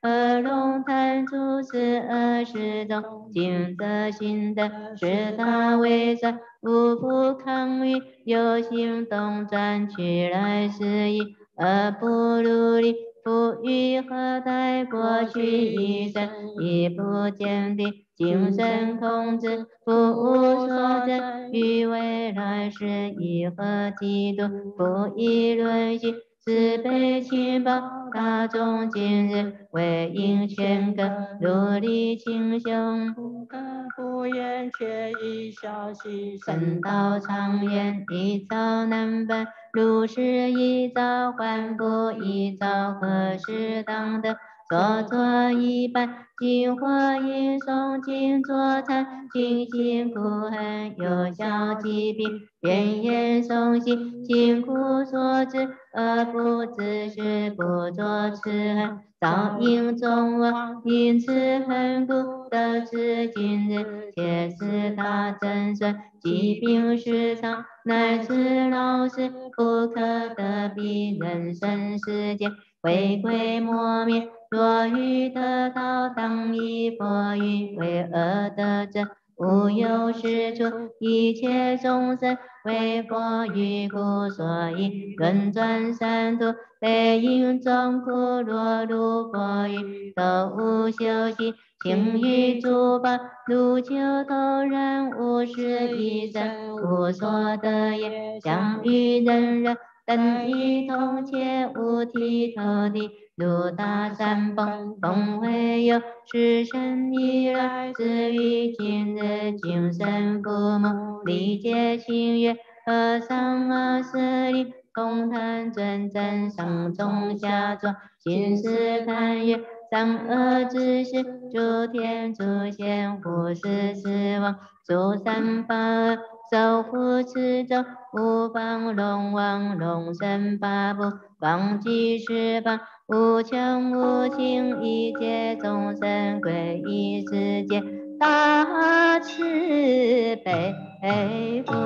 合龙弹出42种，净则心的是他为善，无不抗御，有行动转去来是意，而不努力。不欲何待过去一生，亦不坚定精神控制，不无所证，于未来世亦何嫉妒，不以论心，慈悲亲报，大众今日为应劝革，努力清修，不可不言，却以小心，圣道常言，一朝难办，如是一朝还复一朝，何时当得？所作一半，今或应诵经作禅，尽辛苦恨，有效疾病，愿言诵行，辛苦所致，而不自是，不作此恨，早应众亡，因此恨故得至今日，且是大增损，疾病时常，乃至老死，不可得彼人生世界，回归磨灭。若欲得道，当以佛语为恶得者，无有是处。一切众生为佛语故，所以轮转三途，悲因众苦，落入佛语，都无修习，情欲诸法，如求头然，无事一生，无所得也，相与人人。等一同且无剃头的，如大山崩，崩会有是神以来，至于今日今生父母，理解心愿，和尚二十里，空谈尊真，上中下中，心是贪愿，善恶之事，诸天诸仙，护世之王，诸三法守护持咒，无方龙王，龙神八部，方济十方，无穷无尽，一切众生归依世界，大慈悲福。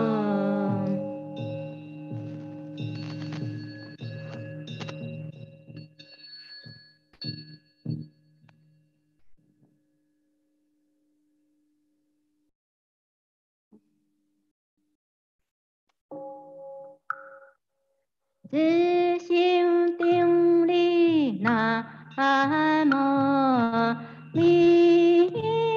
自性定力南无弥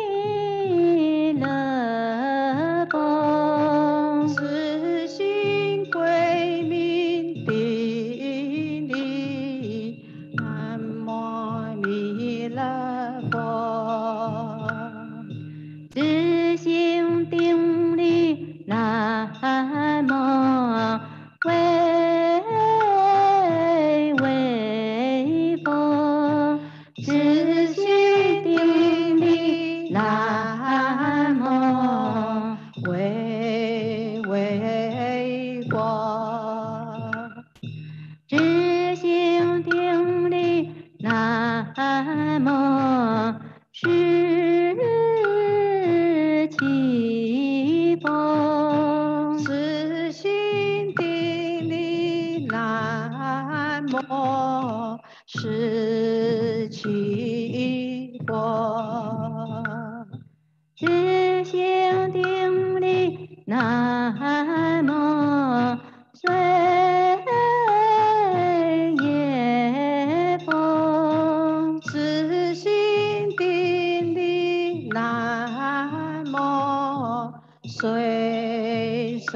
勒佛， 自性归命定力南无弥勒佛， 自性定力南无为佛，自性定力南无为佛， 自性定力南无是其佛， 自性定力南无是其佛， 自性定力南无随业佛， 自性定力南无随舍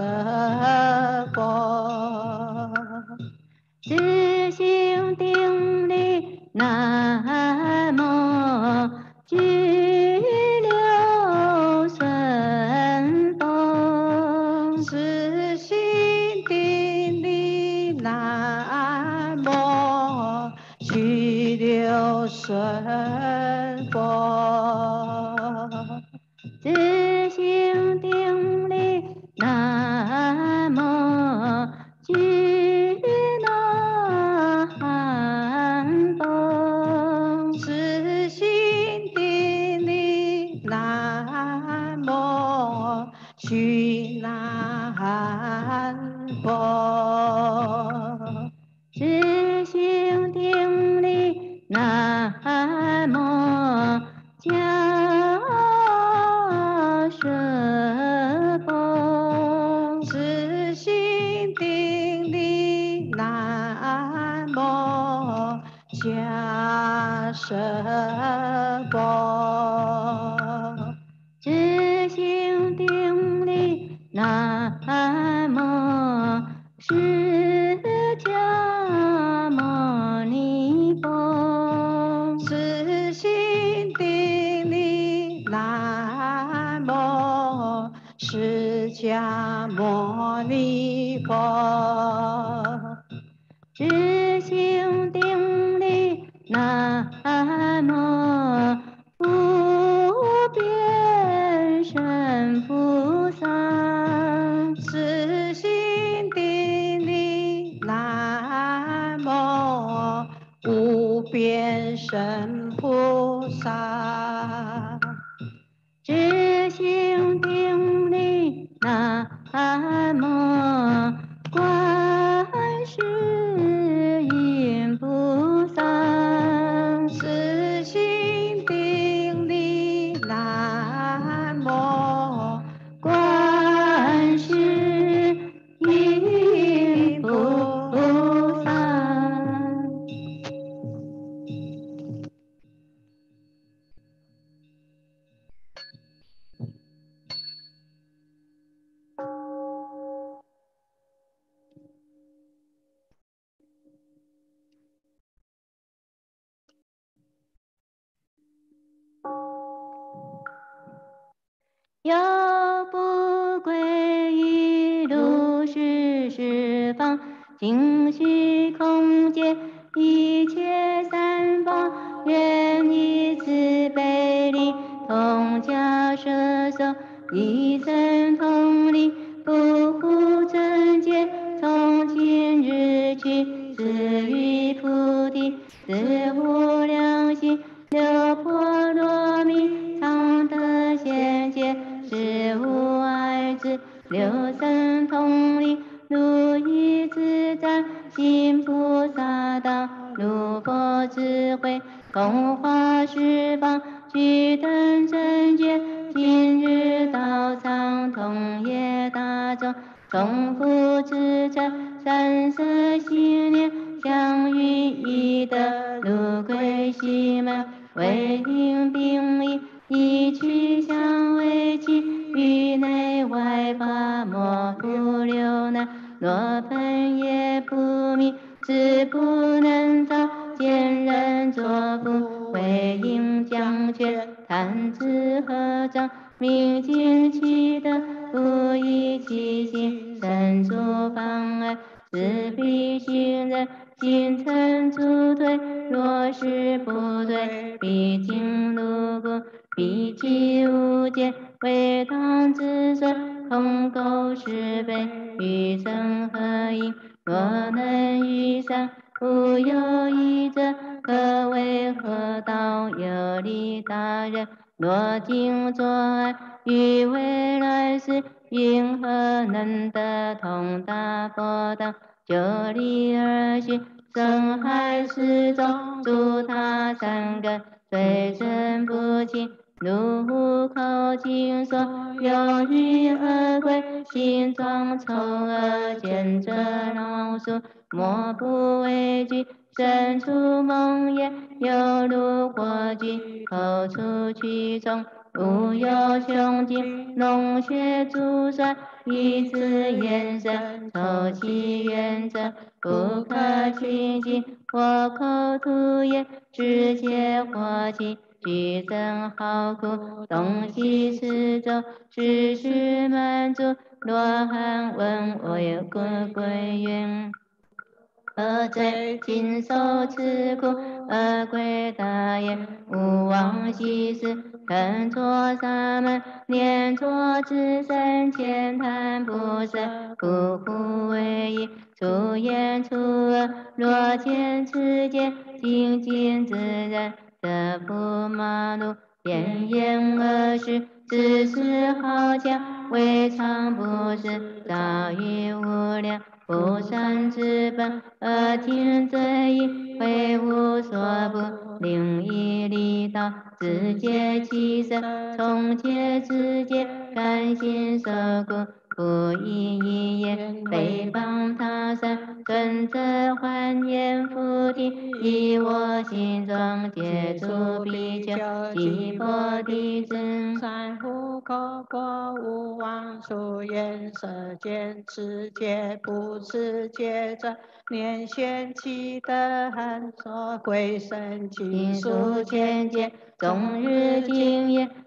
佛， 自性定力南无居留顺风， 自性定力南无居留顺佛， 自性定力南无居南风， 自性定力南无居南佛， 自性定力南南无释迦牟尼佛。 知行定力，南无无边身菩萨。 知行定力，南无无边身菩萨。 知行定力，南无观世音菩萨。 知行定力，南无观世音菩萨。有不归一路是十方，尽虚空界一切三宝，愿以慈悲力，同家摄受，一生同力，不护正见，从今日起，至于菩提，自无量心，六波罗蜜，常得现前，是无碍智，六生同力，如意自在，行菩萨道，如佛智慧，空花十方，具等正觉，今日道场，同业大众，重复至诚，三色心念，相遇一德，如归西门，为令并立，一曲相为期，于内外法莫不留难，若分也不明，知不能造，见人作福，回应将权，弹指合掌，明镜其德，不以其心，身诸妨碍，是必行人，心诚助推，若是不对，必经路过，必其无间，为当之损，空垢是非，与生合应，若能遇上，无有一者，可为何道有利他人？若今作爱，于未来世，云何能得同大佛道？就力而行，生害世众，诸他三根，随身不侵，如虎口金锁，有欲而归，形状丑恶，见者老鼠，莫不畏惧，生出梦魇，犹如火炬，口出蛆虫，无有凶劲，脓血珠栓，以此眼神，臭气远者，不可亲近，火口吐烟，直接火气，俱增好苦，东西四周，时时满足，罗汉问我有归愿。何罪今受此苦？恶鬼大言，勿忘昔时，肯作沙门，念作至圣前谈不舍，苦苦为已，出言出恶，若见此界，精进自然，则不马路，言言恶事，自是好强，未尝不是，早已无量。不善之本，恶听罪因，会无所不，令以利道，自戒其身，从戒自戒，甘心受苦，不以一言，诽谤他山，尊者还言菩提，以我心中解除比丘，悉波弟子， 三护口过无妄数言舌见持戒不持戒者，念现其德含所归身尽数见解， 终日精研，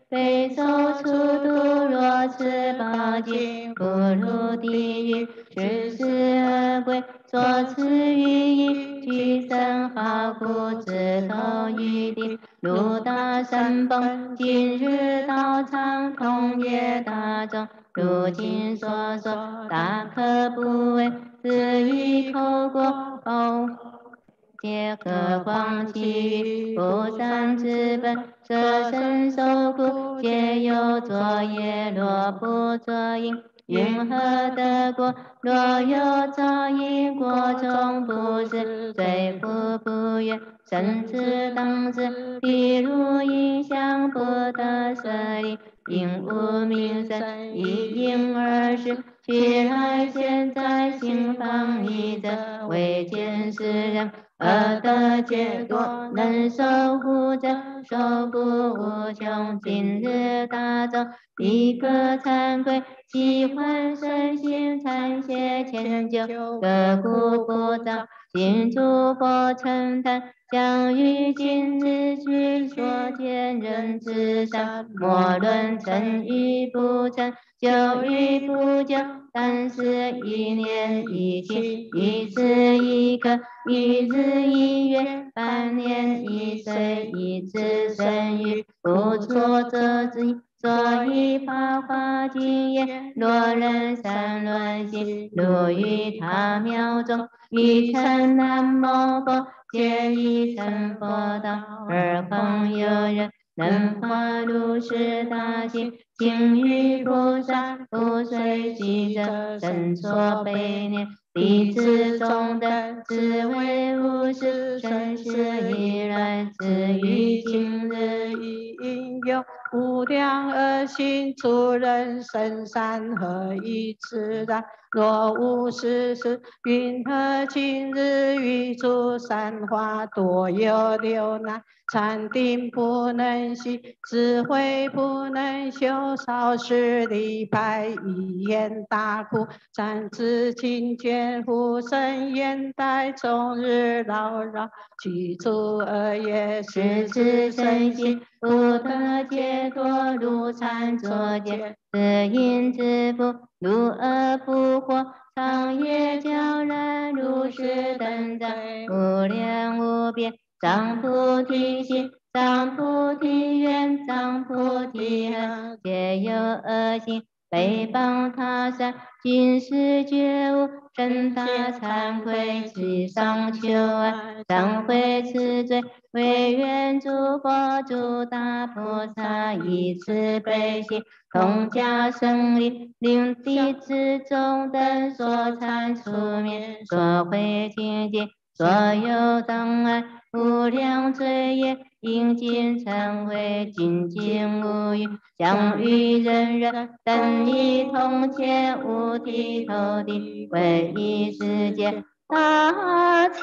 非受处度若此宝经，不入地狱，是死恶鬼，所赐予以具身好苦，自投于地，如大神崩，今日道场同业大众，如今所说，大可不为，自于口过皆何况其余不善之本，舍身受苦，皆有作业，若不作因，云何得果？若有造因，果中不是，虽复不愿，生之当知。譬如影像不得舍离，因无名生，以因而事。其来现在心放一者，未见世人。而得解脱，能守护者，守护无穷。今日大众一个惭愧，喜欢身心残邪迁就，各故不造，今诸佛承担，将于今日具所见人之善，莫论成与不成，久与不久，但是一念一心，一时一刻，一日一月，半年一岁，一之生育，不错则之一。所以法华经言：若人三轮行，入于他庙中，一称南无佛，皆一成佛道。而况有人能发如是大心，请于菩萨不随喜者，生所悲念。弟子中等，只为无事，生死以来，至于今日已应有无量恶行，诸人生善，何以自然？若无是事，云何今日于诸善法多有流难？禅定不能息，智慧不能修，少时离派，一言大苦。暂知清见护身眼待，终日劳扰，居住恶业，是此身心不得解脱，如禅作见，自因自负，如恶不活，长夜叫人如是等在，无量无边。藏菩提心，藏菩提愿，藏菩提恨，皆有恶行，诽谤他善，今世觉悟，深大惭愧，其上求安，忏悔此罪，唯愿诸佛诸大菩萨以慈悲心，同加胜利，令弟子中等所参出面，所会清净，所有障碍。无量罪业，应尽忏悔，精进无余，将与人人等一同前，五体投地，唯一世界大慈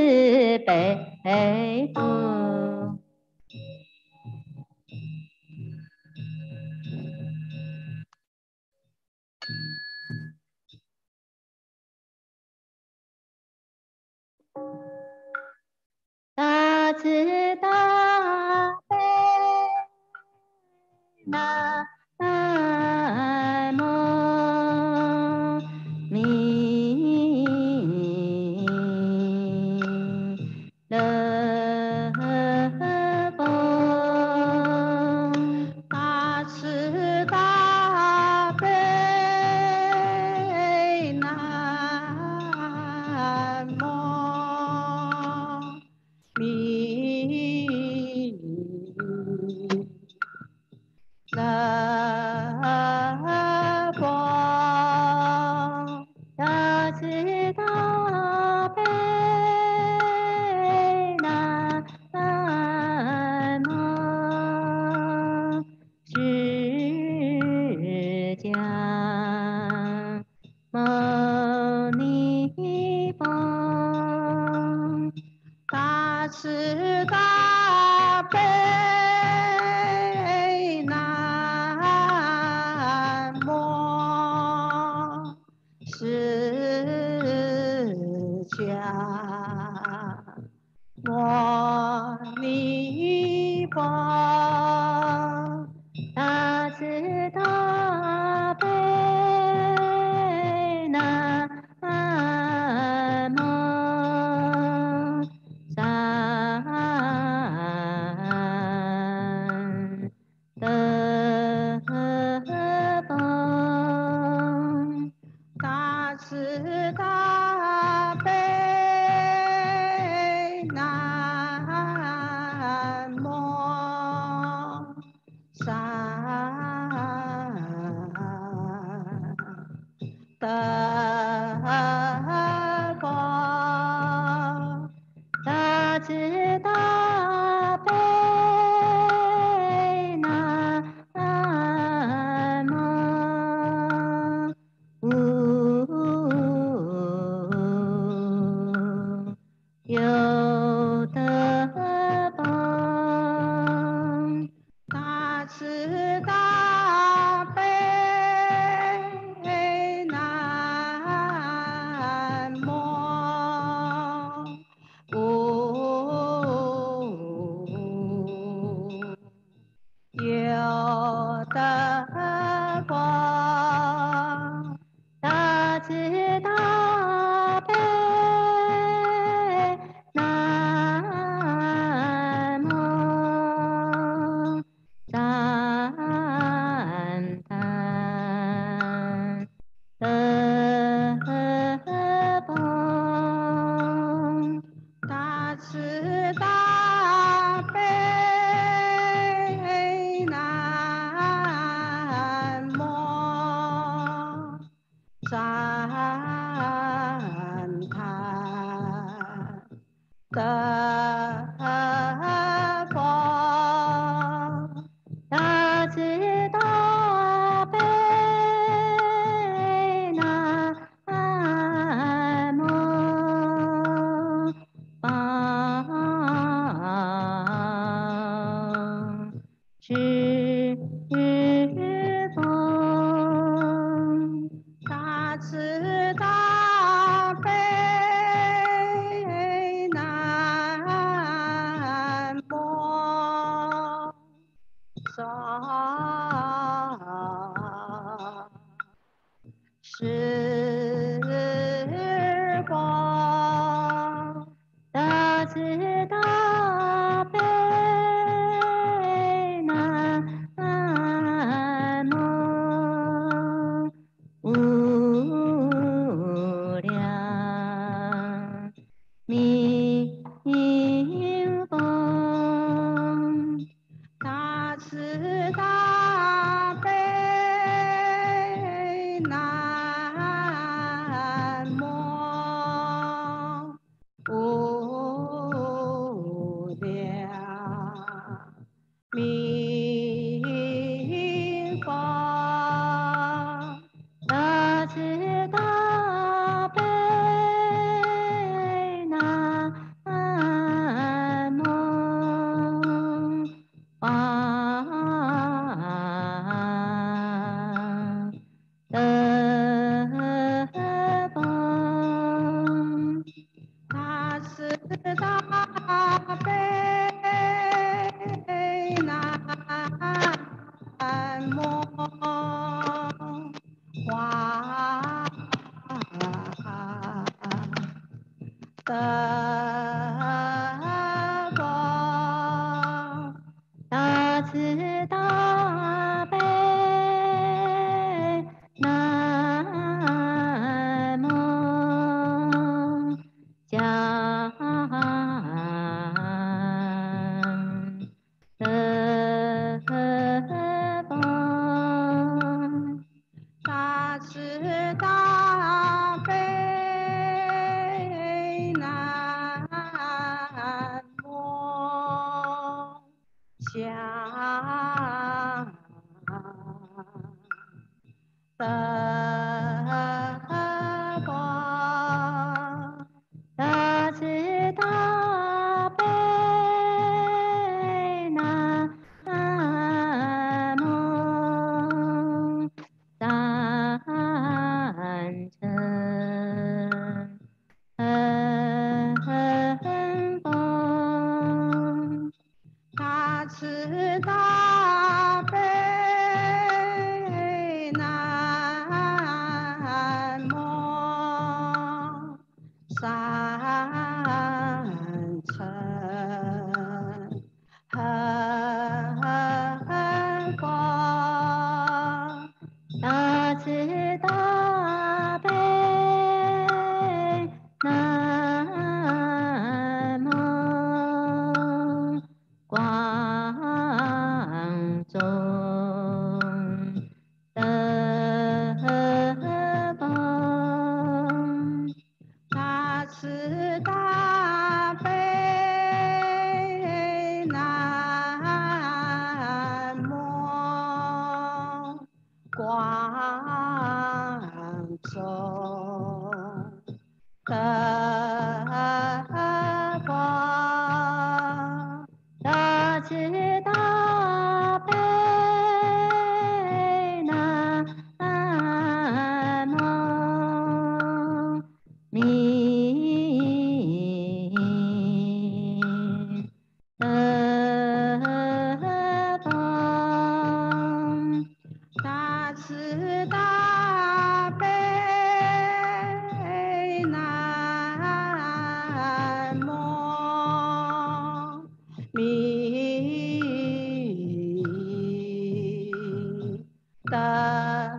悲福。大慈大悲南无弥勒佛，大慈大悲南无弥勒佛，大慈大悲南无释迦牟尼佛，大慈大悲南德光，大慈大悲南无有德光，大慈大悲南无有德光，大慈大悲南无赞叹德光，大慈大悲南无赞叹德光，大慈大悲南无方知风，大慈大悲南无上师光，大慈大悲南无无量明风，大慈大悲南无无量明风，大慈大悲南无方德光，大慈大悲南无华德光，大慈大悲南无江德光，大慈大悲南无降德光，大慈大悲南无赞成风，大慈大悲南大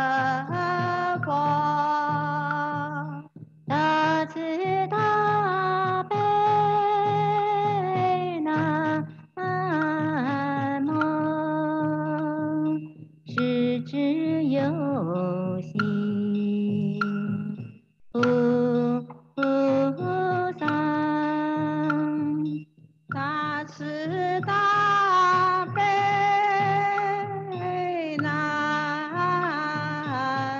法大慈大悲南无，十之有心菩萨， 大慈大悲南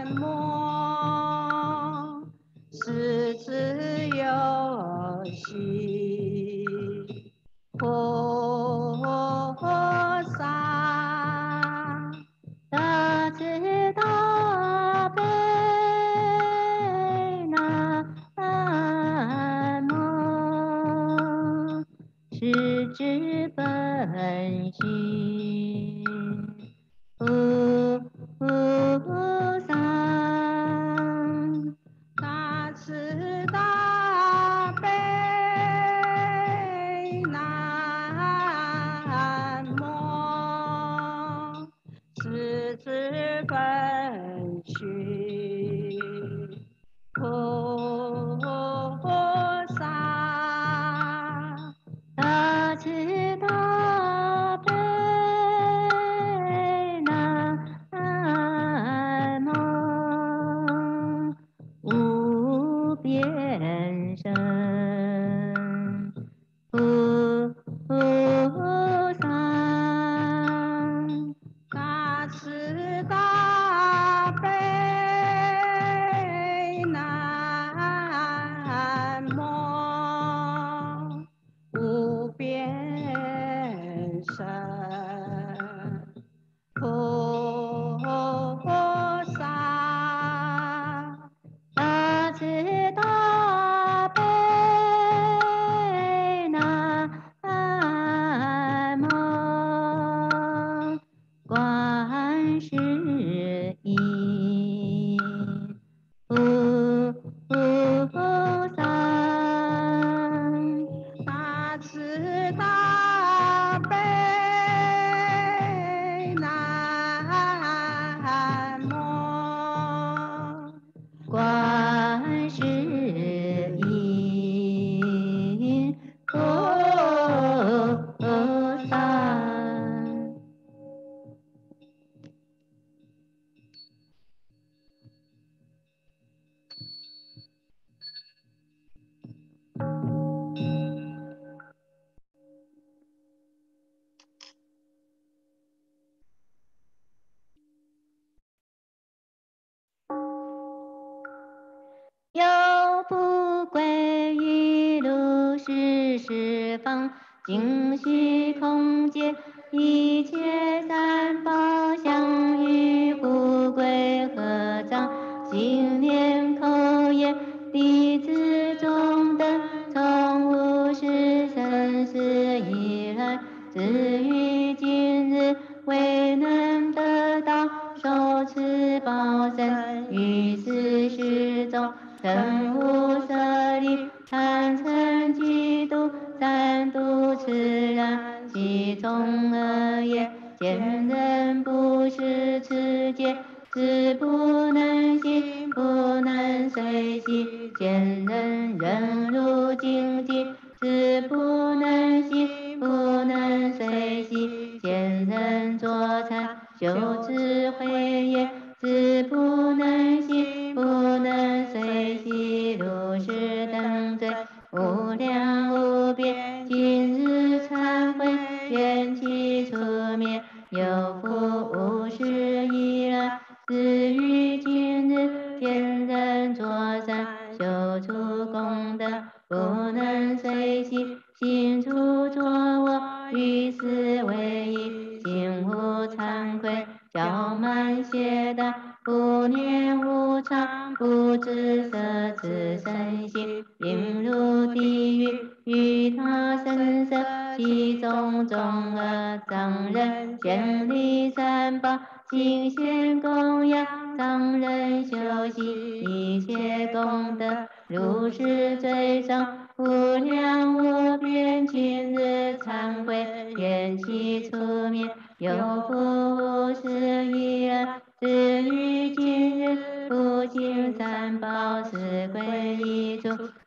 无，十之有心菩萨， 大慈大悲南无，是知本心菩萨， 大慈大悲南无，十之本须菩萨， 大慈大悲南无，无边身菩萨， 大慈大悲南无，无边身菩萨， 大慈大悲南无，观世音菩萨， 大慈大悲南无， 观世音菩萨。有不归一路是十方，净虚空界一切三宝相与不归合掌，心念口业弟子中等，从无始生死以来，至于今日未能得到受持报身，于此世中曾无舍利，贪嗔嫉妒三毒炽然，其中恶业见人不识持戒，知不能行，不能随喜，见人忍辱精进，知不能行，不能随喜，见人作禅，修智慧业，知不能行，不能随喜，如是等罪无量无边，今日忏悔，愿其除灭。有复无始以来，至于今日，见人作善，修出功德，不能随喜，心处作恶，于斯为义，心无惭愧，骄慢懈怠，不念无常，不知舍此身心，应入地狱，与他生色，其种种恶障人，建立三宝，敬献供养，藏人修习一切功德，如是最上无量无边，今日忏悔，愿其除灭。有复无始以来，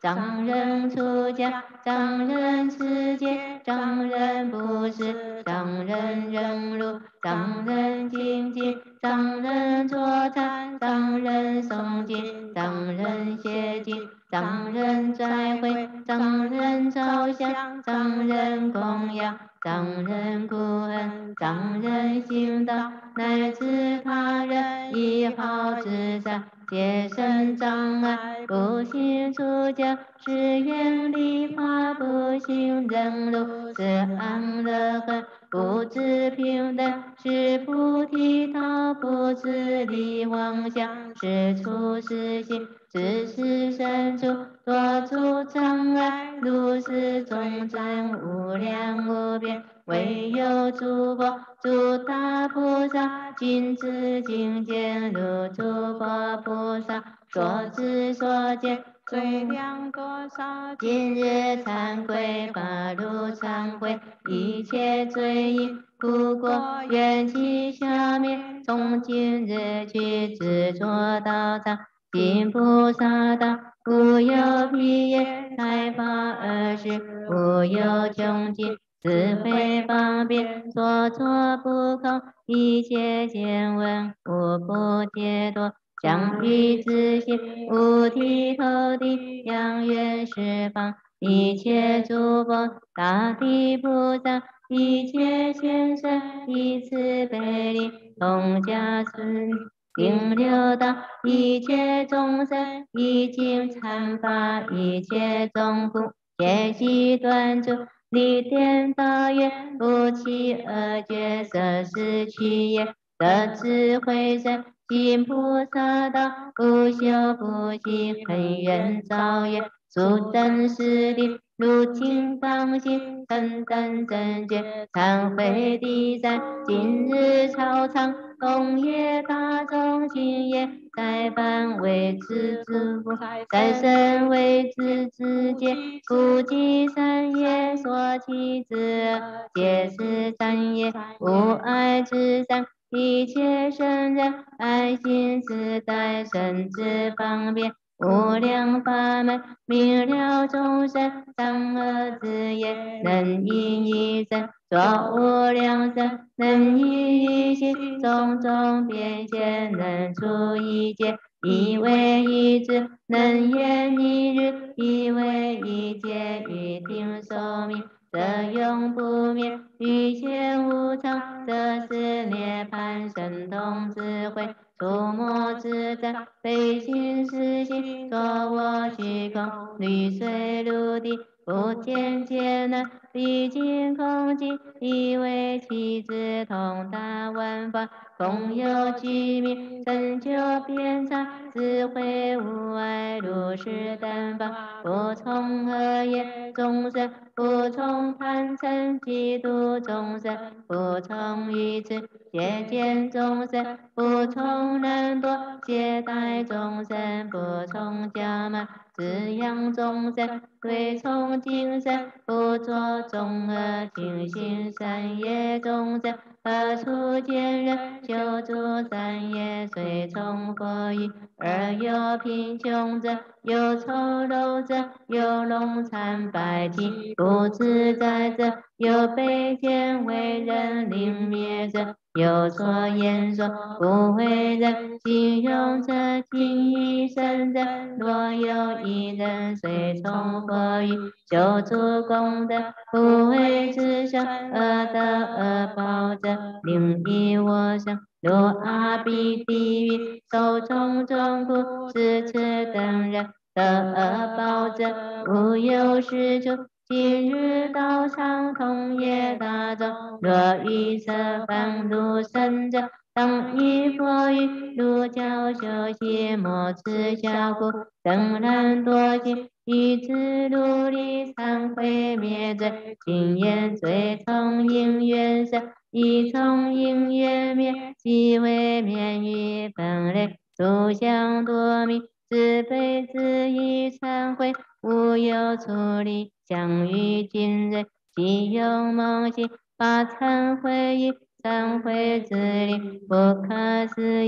障人出家，障人持戒，障人布施，障人忍辱，障人精进，障人坐禅，障人诵经，障人写经，障人斋会，障人烧香，障人供养，障人苦恨，障人行道，乃至他人亦好之善，皆生障碍。不行出家，是愿力法；不行忍辱，是安乐恨；不知平等，是菩提道；不知离妄想，是出世心。只是身处多处障碍，如是众生无量无边。唯有诸佛、诸大菩萨，尽知境界，如诸佛菩萨所知所见， 最量多少？ 今日忏悔，发如忏悔，一切罪因苦果愿其消灭。从今日起，自作道场，行菩萨道，无有疲厌，才发而时，无有穷尽。智慧方便，所作不空，一切见闻无不解脱。相与自性，五体投地，扬愿十方，一切诸佛，大地菩萨，一切贤圣，以慈悲力，同家顺行六道，一切众生，已经参发，一切众苦，皆悉断除。离颠倒业，不起恶觉，色是趣业，得智慧身，行菩萨道，不修不行，恒愿造业，速等势力，如金刚心，成等正觉，忏悔第三，今日超常，东业大众心业，再犯为之之父，再生为之之戒，故积三业所起之，皆是三业，无爱之善。一切圣人爱心自在，生之方便，无量法门，明了众生善恶之业，能应一生，作无量身，能依一心，种种变现，能出一劫，一为一智，能言一日，一为一劫，一定寿命，则永不灭，欲现无常，则是涅槃，神通智慧，出没自在，非心是心，作我虚空，绿水如地，不见劫难，毕竟空寂，以为其智通达万法，空有居民，成就遍察，智慧无碍，如是等法，不从恶业，众生不从贪嗔，嫉妒众生不从愚痴，邪见众生不从懒惰，懈怠众生不从骄慢，滋养众生随从精神，不作众恶，尽行善业众生，何处见人修诸善业，随从佛语，而有贫穷者，有丑陋者，有聋残百体，不自在者，有卑贱为人灵灭者，有所言说不为人形容者，尽一生人，若有一人随从佛语，修诸功德，不为自生，恶得恶报者，令以我生。如阿鼻地狱，受种种苦，是此等人得恶报者，无有是处。今日道场同业大众，若遇色凡如生者，当以佛语，如教修习，莫此小苦，等然多行，以自如理忏悔灭罪，今言罪从因缘生，亦从因缘灭，即为免于分类，诸相多迷，自悲自意忏悔，无有处理，相于今日，即有梦醒，发忏悔意，忏悔之力不可思议，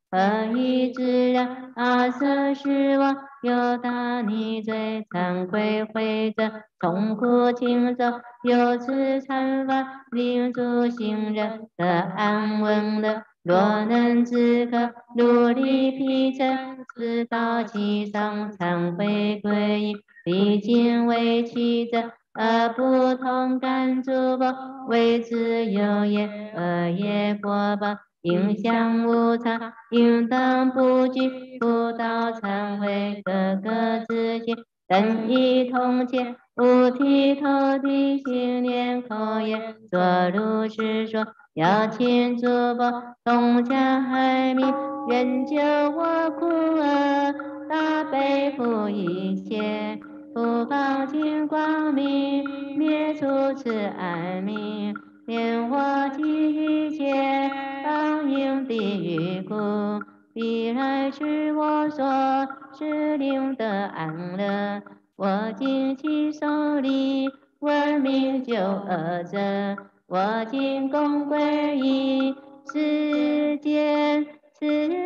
何以自然阿瑟是我有大逆罪，惭愧悔者，痛苦轻走，由此参法，令诸行人得安稳乐。若能自可努力辟尘，自道其上，忏悔归依，毕竟为其者，而不同感诸佛，为之有业，恶业果报。应向无常，应当不惧，不道忏悔，各个自心，等一同前，五体投地，心念口言，作如是说，要请诸佛同加海明，愿救我苦厄，大悲普一切，普放净光明，灭诸此暗明。愿我及一切当应地狱苦，必来是我所是令得安乐。我今其手里闻名救恶者，我今共归依世间慈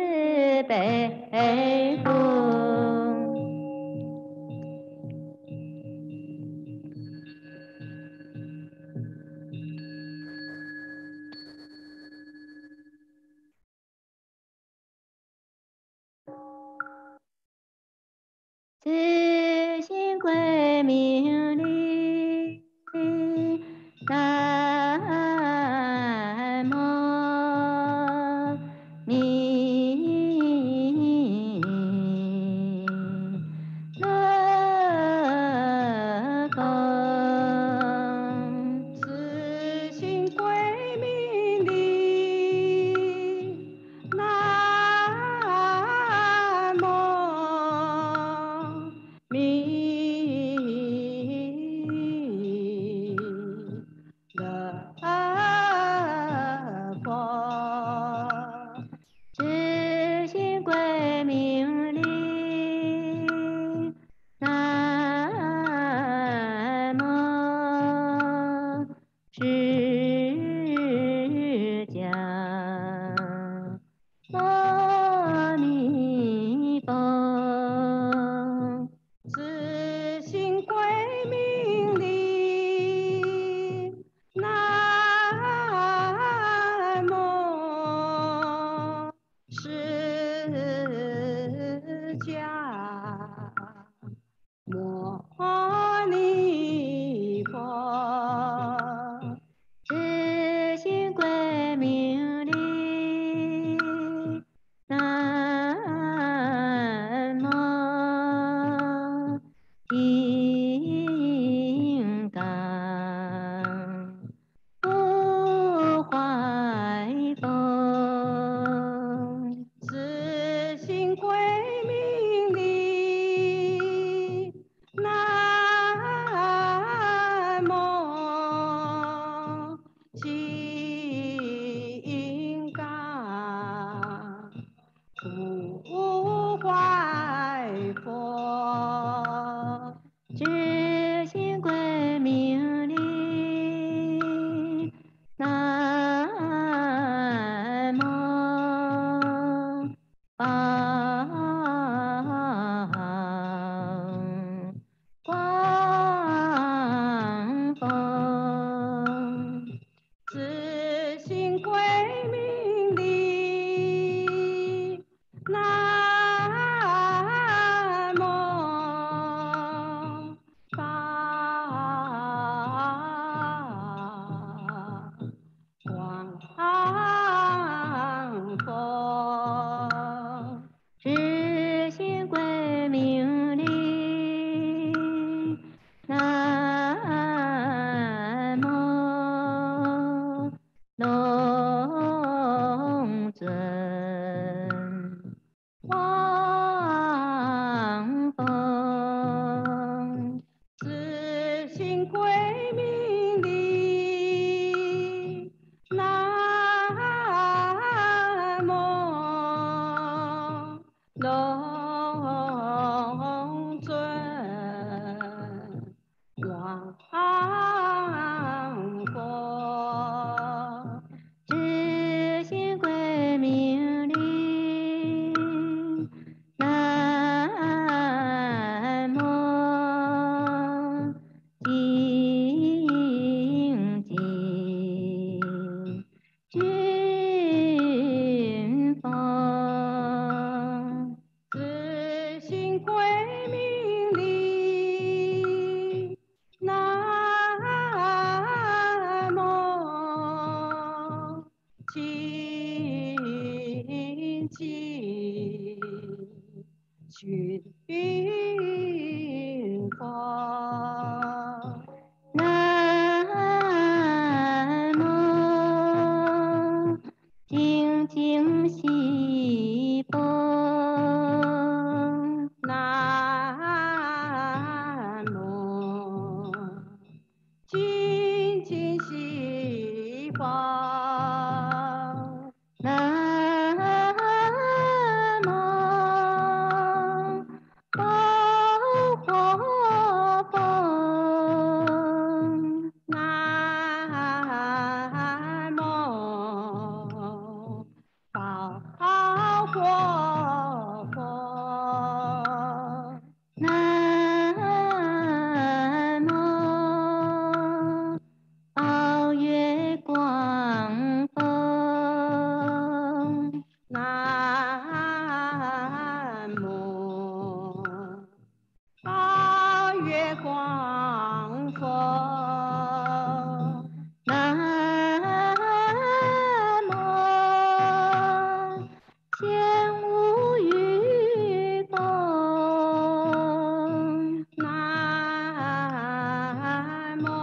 悲父。自心归命里，南无弥勒佛。 自心归命里，南无弥记寻云佛。 南无精进西佛。 南无精进西佛。 南无宝华佛。 南无宝华佛。 南无宝月光佛。 南无宝月光佛。 南无千无余佛。 南无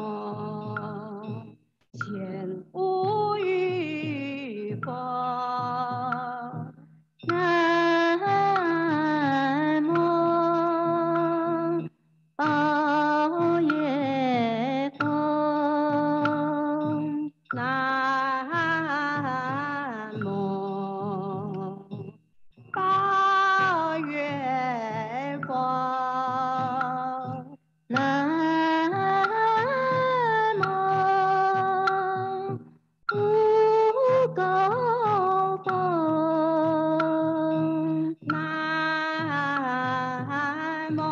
千无余佛。 南无宝月佛。 南无宝月佛。 南无无垢佛。 南无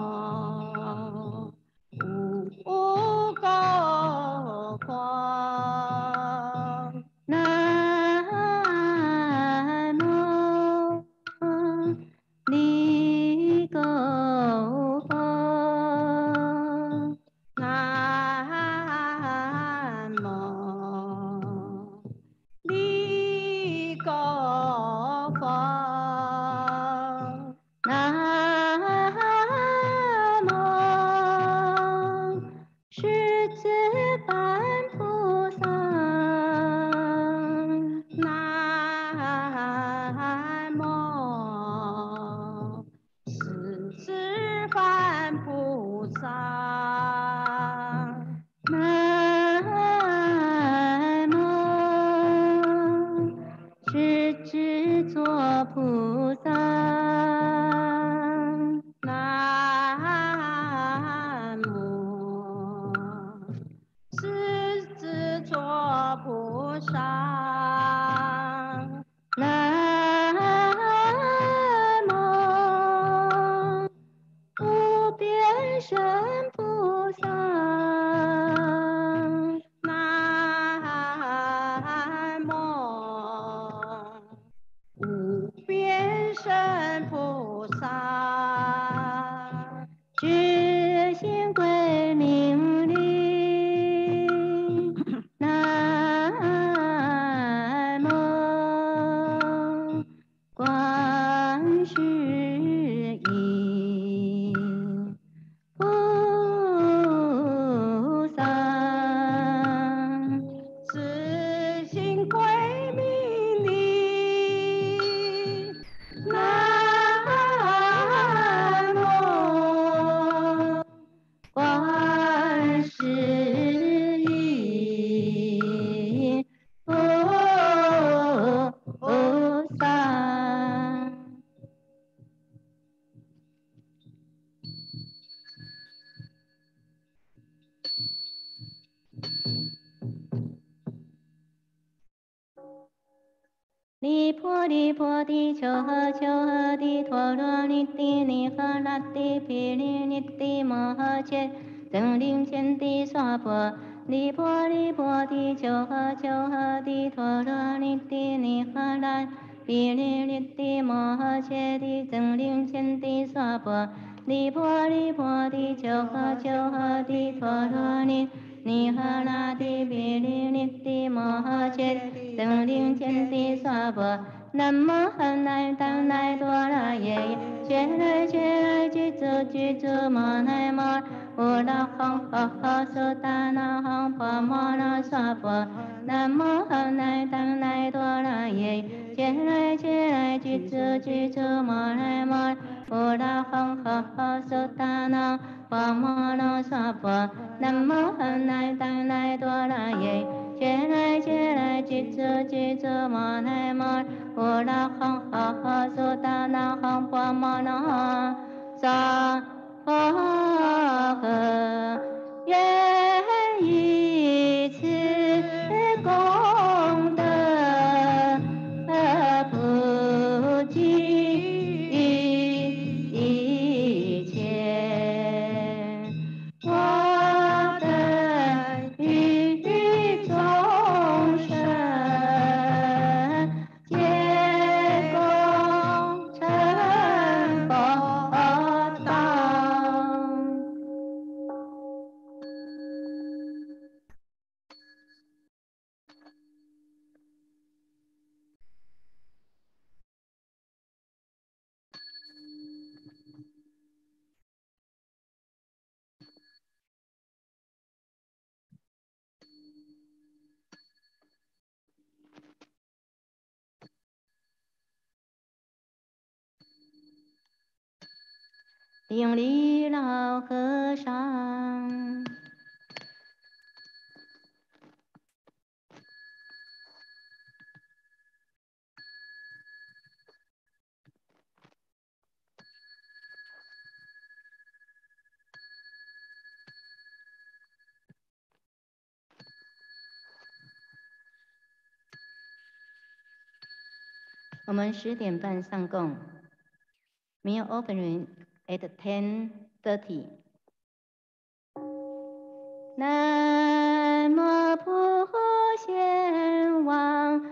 无垢佛。 南无离垢佛。 南无离垢佛。 南无狮子梵菩萨。 南无狮子梵菩萨。 南无狮子座菩萨。 南无狮子座菩萨。 南无无边身菩萨。 南无无边身菩萨。 知行归命力。南无观世音菩萨。 自行归命力。南无观世音菩萨。离婆离婆地求诃求诃地陀罗尼地尼诃那地毗梨尼地摩诃切增灵千地娑婆离婆离婆地求诃求诃地陀罗尼地尼诃那毗梨尼地摩诃切地增灵千地娑婆离婆离婆地求诃求诃地陀罗尼尼哈那提比利尼提摩诃切等令见地娑婆。南无汉来当来多拉耶耶，切来吉祖吉祖摩来摩，乌拉哈哈哈苏达那哈婆摩那娑婆。南无汉来当来多拉耶耶，切来吉祖吉祖摩来摩，乌拉哈哈哈苏达那婆摩那娑婆。南无汉来当来多拉耶，切来吉祖吉祖摩来摩。乌拉哈哈哈苏达那哈婆摩那萨婆诃，愿以此功德普济一切我等与众生。皆共成佛道。顶礼老和尚，我们10点半上供。Meal opening at 10:30. 南无普贤王